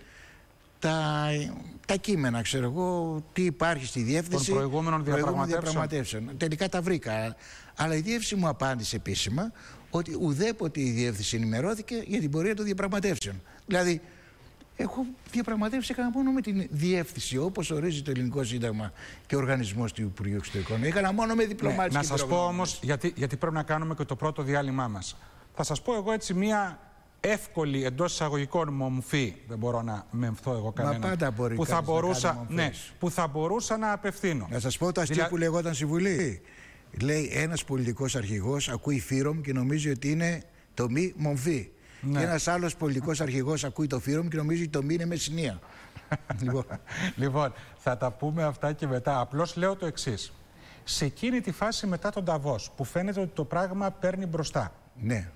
τα, τα κείμενα, ξέρω εγώ, τι υπάρχει στη διεύθυνση των προηγούμενων διαπραγματεύσεων. διαπραγματεύσεων. Τελικά τα βρήκα. Αλλά η διεύθυνση μου απάντησε επίσημα ότι ουδέποτε η διεύθυνση ενημερώθηκε για την πορεία των διαπραγματεύσεων. Δηλαδή, έχω διαπραγματεύσει έκανα μόνο με την διεύθυνση, όπως ορίζει το Ελληνικό Σύνταγμα και ο οργανισμός του Υπουργείου Εξωτερικών. Έκανα μόνο με διπλωμάτες. Ναι, να σας πω όμως, γιατί, γιατί πρέπει να κάνουμε και το πρώτο διάλειμμά μας. Θα σας πω εγώ έτσι μία εύκολη εντός εισαγωγικών μομφή, δεν μπορώ να μεμφθώ εγώ κανέναν, που, θα μπορούσα, ναι, που θα μπορούσα να απευθύνω. Να σας πω το αστείο Δηλα... που λέγονταν στη Βουλή. Λέει ένας πολιτικός αρχηγός ακούει φύρομ και νομίζει ότι είναι το μη μομφή. Ναι. Και ένας άλλος πολιτικός αρχηγός ακούει το φύρομ και νομίζει ότι το μη είναι μεσηνία. λοιπόν. λοιπόν, θα τα πούμε αυτά και μετά. Απλώς λέω το εξής. Σε εκείνη τη φάση μετά τον Νταβός, που φαίνεται ότι το πράγμα παίρνει μπροστά. Ναι.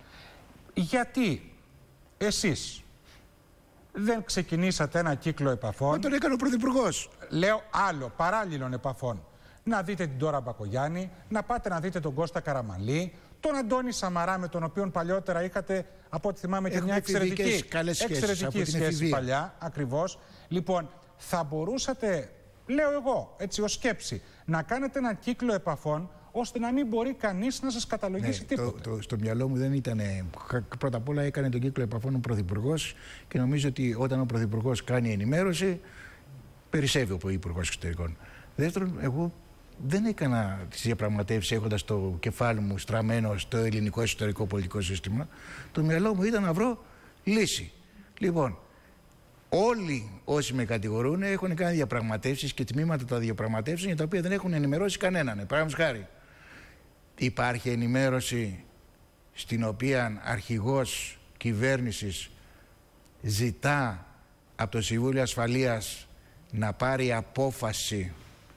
Γιατί εσείς δεν ξεκινήσατε ένα κύκλο επαφών. Μα τον έκανε ο Πρωθυπουργός. Λέω άλλο, παράλληλων επαφών. Να δείτε την Ντόρα Μπακογιάννη, να πάτε να δείτε τον Κώστα Καραμανλή, τον Αντώνη Σαμαρά, με τον οποίο παλιότερα είχατε, από ό,τι θυμάμαι, και μια εξαιρετική, εξαιρετική σχέση παλιά, ακριβώς. Λοιπόν, θα μπορούσατε, λέω εγώ, έτσι ως σκέψη, να κάνετε ένα κύκλο επαφών, ώστε να μην μπορεί κανείς να σας καταλογίσει ναι, τίποτα. Το, το, στο μυαλό μου δεν ήταν. Πρώτα απ' όλα έκανε τον κύκλο επαφών ο Πρωθυπουργός και νομίζω ότι όταν ο Πρωθυπουργός κάνει ενημέρωση, περισσεύει ο Υπουργός Εξωτερικών. Δεύτερον, εγώ δεν έκανα τις διαπραγματεύσεις έχοντας το κεφάλι μου στραμμένο στο ελληνικό εσωτερικό πολιτικό σύστημα. Το μυαλό μου ήταν να βρω λύση. Λοιπόν, όλοι όσοι με κατηγορούν έχουν κάνει διαπραγματεύσεις και τμήματα των διαπραγματεύσεων για τα οποία δεν έχουν ενημερώσει κανέναν. Παραδείγματος χάρη, υπάρχει ενημέρωση στην οποία αρχηγός κυβέρνησης ζητά από το Συμβούλιο Ασφαλείας να πάρει απόφαση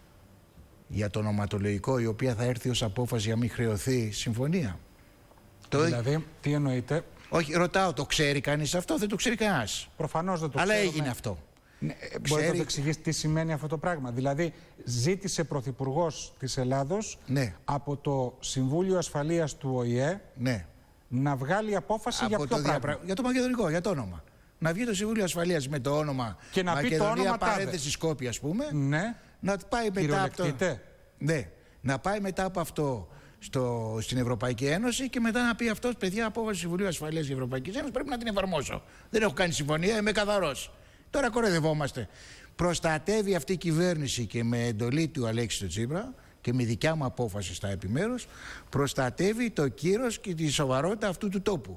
για το ονοματολογικό, η οποία θα έρθει ως απόφαση για μην χρεωθεί συμφωνία. Δηλαδή, το... τι εννοείτε? Όχι, ρωτάω, το ξέρει κανείς αυτό? Δεν το ξέρει κανένας. Προφανώς δεν το Αλλά ξέρουμε. έγινε αυτό. Ναι, ξέρει... Μπορείτε να το εξηγήσετε τι σημαίνει αυτό το πράγμα? Δηλαδή, ζήτησε Πρωθυπουργός της Ελλάδος ναι. από το Συμβούλιο Ασφαλείας του Ο Η Ε ναι. να βγάλει απόφαση από για ποιο το πράγμα? διαπρα... Για το μακεδονικό, για το όνομα. Να βγει το Συμβούλιο Ασφαλείας με το όνομα και να Μακεδονία, πει το όνομα παρένθεση Σκόπια, ας πούμε. Ναι. Να πάει μετά από το... Ναι. Να πάει μετά από αυτό στο, στην Ευρωπαϊκή Ένωση και μετά να πει αυτό, παιδιά, απόφαση του Συμβουλίου Ασφαλείας της Ευρωπαϊκής Ένωσης πρέπει να την εφαρμόσω. Δεν έχω κάνει συμφωνία, είμαι καθαρός. Τώρα κοροϊδευόμαστε. Προστατεύει αυτή η κυβέρνηση και με εντολή του Αλέξη Τσίπρα και με δικιά μου απόφαση στα επιμέρους, προστατεύει το κύρος και τη σοβαρότητα αυτού του τόπου.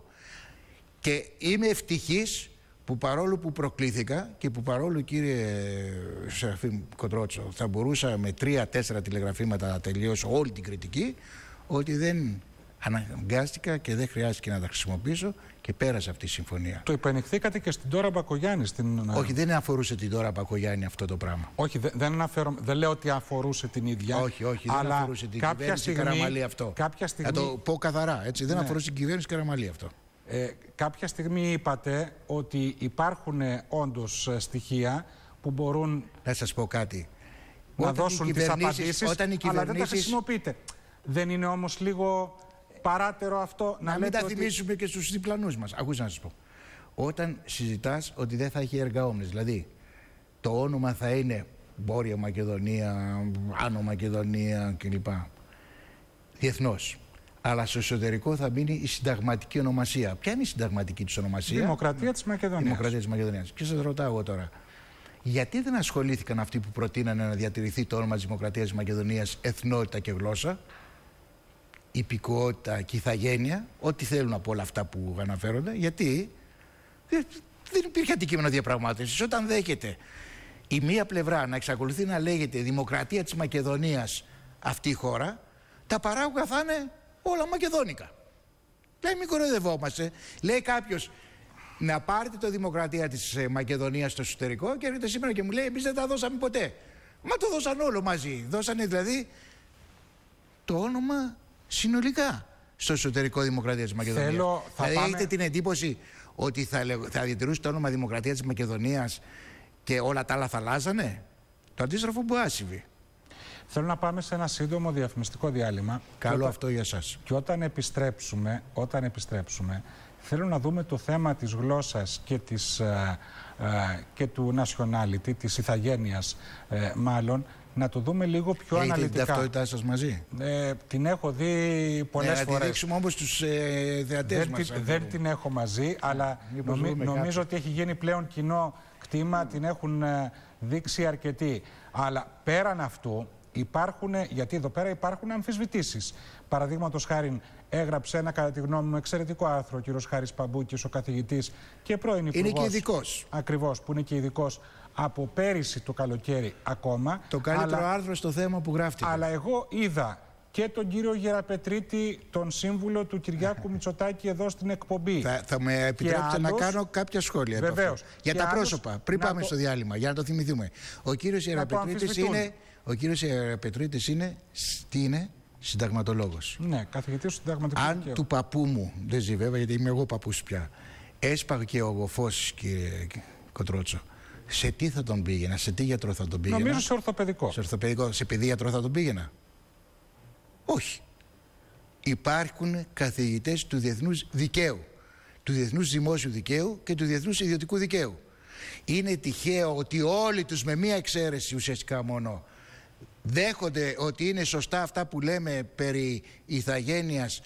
Και είμαι ευτυχής που παρόλο που προκλήθηκα και που παρόλο, κύριε Σεραφείμ Κοντρότσο, θα μπορούσα με τρία-τέσσερα τηλεγραφήματα να τελειώσω όλη την κριτική, ότι δεν αναγκάστηκα και δεν χρειάστηκε να τα χρησιμοποιήσω και πέρασε αυτή η συμφωνία. Το υπενηχθήκατε και στην Ντόρα Μπακογιάννη. Στην... Όχι, δεν αφορούσε την Ντόρα Μπακογιάννη αυτό το πράγμα. Όχι, δεν, δεν, αναφέρω, δεν λέω ότι αφορούσε την ίδια. Όχι, όχι, δεν αλλά αφορούσε την κάποια κυβέρνηση στιγμή, Καραμανλή αυτό. Κάποια στιγμή... Θα το πω καθαρά, έτσι, δεν ναι. αφορούσε την κυβέρνηση Καραμανλή αυτό. Ε, κάποια στιγμή είπατε ότι υπάρχουν όντως στοιχεία που μπορούν να σας πω κάτι. να όταν δώσουν τις απαντήσεις, όταν οι αλλά δεν τα χρησιμοποιείτε. Δεν είναι όμως λίγο παράτερο αυτό να, να λέτε μην τα ότι... θυμίσουμε και στους διπλανούς μας? Ακούστε να σας πω. Όταν συζητάς ότι δεν θα έχει εργαόμενες, δηλαδή το όνομα θα είναι Βόρεια Μακεδονία, Άνω Μακεδονία κλπ. Διεθνώς. Αλλά στο εσωτερικό θα μείνει η συνταγματική ονομασία. Ποια είναι η συνταγματική της ονομασία? Δημοκρατία της Μακεδονίας. Δημοκρατία της Μακεδονίας. Και σας ρωτάω εγώ τώρα, γιατί δεν ασχολήθηκαν αυτοί που προτείνανε να διατηρηθεί το όνομα της Δημοκρατίας της Μακεδονίας, εθνότητα και γλώσσα, υπηκότητα και ηθαγένεια, ό,τι θέλουν από όλα αυτά που αναφέρονται? Γιατί δεν υπήρχε αντικείμενο διαπραγμάτευσης. Όταν δέχεται η μία πλευρά να εξακολουθεί να λέγεται Δημοκρατία της Μακεδονίας αυτή η χώρα, τα παράγωγα θα είναι όλα μακεδόνικα. Λέει, μην κοροϊδευόμαστε. Λέει κάποιος, να πάρετε το Δημοκρατία της Μακεδονίας στο εσωτερικό και έρχεται σήμερα και μου λέει, εμείς δεν τα δώσαμε ποτέ. Μα το δώσαν όλο μαζί. Δώσανε δηλαδή το όνομα συνολικά στο εσωτερικό Δημοκρατία της Μακεδονίας. Θέλω, θα δηλαδή πάμε... έχετε την εντύπωση ότι θα, θα διατηρούσε το όνομα Δημοκρατία της Μακεδονίας και όλα τα άλλα θα αλλάζανε. Το αντίστροφο που άσυβε. Θέλω να πάμε σε ένα σύντομο διαφημιστικό διάλειμμα. Καλό όταν, αυτό για σας. Και όταν επιστρέψουμε, όταν επιστρέψουμε, θέλω να δούμε το θέμα της γλώσσας και, της, ε, ε, και του nationality, της ηθαγένειας ε, μάλλον, να το δούμε λίγο πιο Έχετε αναλυτικά. την ταυτότητά σας μαζί? Ε, την έχω δει πολλές ναι, φορές. Να τη δείξουμε όμως στους ε, θεατές δεν, μας. Την, δεν την έχω μαζί, αλλά νομι, νομίζω ότι έχει γίνει πλέον κοινό κτήμα, την έχουν ε, δείξει αρκετοί. Αλλά πέραν αυτού υπάρχουν, γιατί εδώ πέρα υπάρχουν αμφισβητήσεις. Παραδείγματος χάριν, έγραψε ένα κατά τη γνώμη μου εξαιρετικό άρθρο ο κύριος Χάρης Παμπούκης, ο καθηγητής και πρώην υπουργός. Είναι και ειδικός. Ακριβώς, που είναι και ειδικός από πέρυσι το καλοκαίρι ακόμα. Το καλύτερο αλλά, άρθρο στο θέμα που γράφτηκε. Αλλά εγώ είδα και τον κύριο Γεραπετρίτη, τον σύμβουλο του Κυριάκου Μητσοτάκη εδώ στην εκπομπή. Θα, θα με επιτρέψετε να κάνω κάποια σχόλια. Βεβαίως. Για και τα άλλους, πρόσωπα, πριν πάμε το... στο διάλειμμα, για να το θυμηθούμε. Ο κύριος Γεραπετρίτης είναι, ο κύριος Γεραπετρίτης είναι, τι είναι, συνταγματολόγος. Ναι, καθηγητής συνταγματικού Αν δικαίου. του παππού μου, δεν ζει βέβαια γιατί είμαι εγώ παππούς πια, έσπαγε ο φως, κύριε Κοτρότσο, σε τι θα τον πήγαινα, σε τι γιατρό θα τον πήγαινα? Νομίζω σε ορθοπαιδικό. Σε ορθοπαιδικό, σε παιδίατρο θα τον πήγαινα? Όχι. Υπάρχουν καθηγητές του διεθνούς δικαίου, του διεθνούς δημόσιου δικαίου και του διεθνούς ιδιωτικού δικαίου. Είναι τυχαίο ότι όλοι τους, με μία εξαίρεση ουσιαστικά μόνο, δέχονται ότι είναι σωστά αυτά που λέμε περί ηθαγένειας,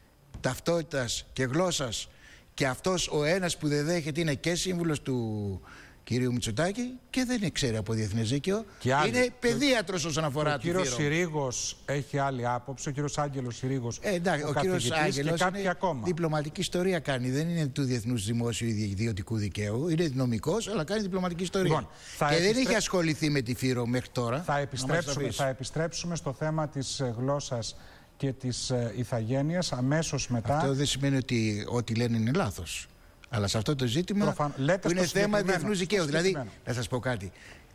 ταυτότητας και γλώσσας, και αυτός ο ένας που δεν δέχεται είναι και σύμβουλος του κυρίου Μητσοτάκη και δεν ξέρει από διεθνές δίκαιο. Είναι παιδίατρος όσον αφορά ο τη Φύρο. Ο κύριος Συρίγος έχει άλλη άποψη, ο κύριος Άγγελος Συρίγος, ε, εντάξει, ο, ο κύριος Άγγελος είναι ακόμα. Διπλωματική ιστορία κάνει, δεν είναι του διεθνούς δημόσιου ιδιωτικού δικαίου, είναι νομικός, αλλά κάνει διπλωματική ιστορία. Λοιπόν, και επιστρέ... δεν έχει ασχοληθεί με τη Φύρο μέχρι τώρα. Θα επιστρέψουμε, θα επιστρέψουμε στο θέμα της γλώσσας και της ηθαγένειας αμέσως μετά. Αυτό δεν σημαίνει ότι ό,τι λένε είναι λάθος. Αλλά σε αυτό το ζήτημα Προφαν... που είναι θέμα διεθνούς δικαίου. Δηλαδή, να σας πω κάτι.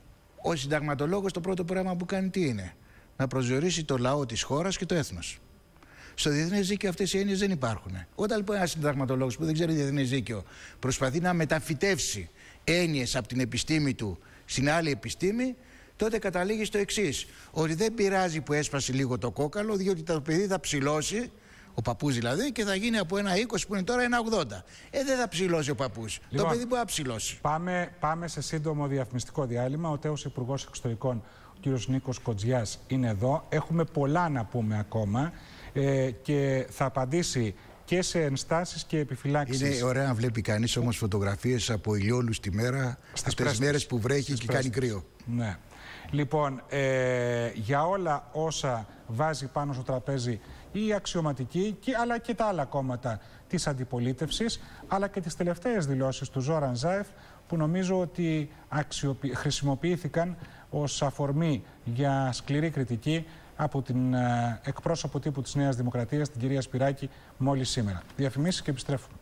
Ο συνταγματολόγος το πρώτο πράγμα που κάνει τι είναι? Να προσδιορίσει το λαό της χώρας και το έθνος. Στο διεθνές δίκαιο αυτές οι έννοιες δεν υπάρχουν. Όταν λοιπόν ένας συνταγματολόγος που δεν ξέρει διεθνές δίκαιο προσπαθεί να μεταφυτεύσει έννοιες από την επιστήμη του στην άλλη επιστήμη, τότε καταλήγει στο εξής: ότι δεν πειράζει που έσπασε λίγο το κόκαλο, διότι το παιδί θα ψηλώσει, ο παππούς δηλαδή, και θα γίνει από ένα είκοσι που είναι τώρα ένα ογδόντα. Ε, δεν θα ψηλώσει ο παππούς. Λοιπόν, το παιδί μπορεί να ψηλώσει. Πάμε, πάμε σε σύντομο διαφημιστικό διάλειμμα. Ο τέος Υπουργός Εξωτερικών, ο κύριος Νίκος Κοτζιάς, είναι εδώ. Έχουμε πολλά να πούμε ακόμα ε, και θα απαντήσει και σε ενστάσεις και επιφυλάξεις. Είναι ωραία να βλέπει κανείς όμως φωτογραφίες από ηλιόλους τη μέρα, αυτές τις μέρες που βρέχει και κάνει κρύο. Ναι. Λοιπόν, ε, για όλα όσα βάζει πάνω στο τραπέζι η αξιωματική, και, αλλά και τα άλλα κόμματα της αντιπολίτευσης, αλλά και τις τελευταίες δηλώσεις του Ζόραν Ζάεφ, που νομίζω ότι αξιοποι... χρησιμοποιήθηκαν ως αφορμή για σκληρή κριτική από την ε, εκπρόσωπο τύπου της Νέας Δημοκρατίας, την κυρία Σπυράκη, μόλις σήμερα. Διαφημίσεις και επιστρέφουμε.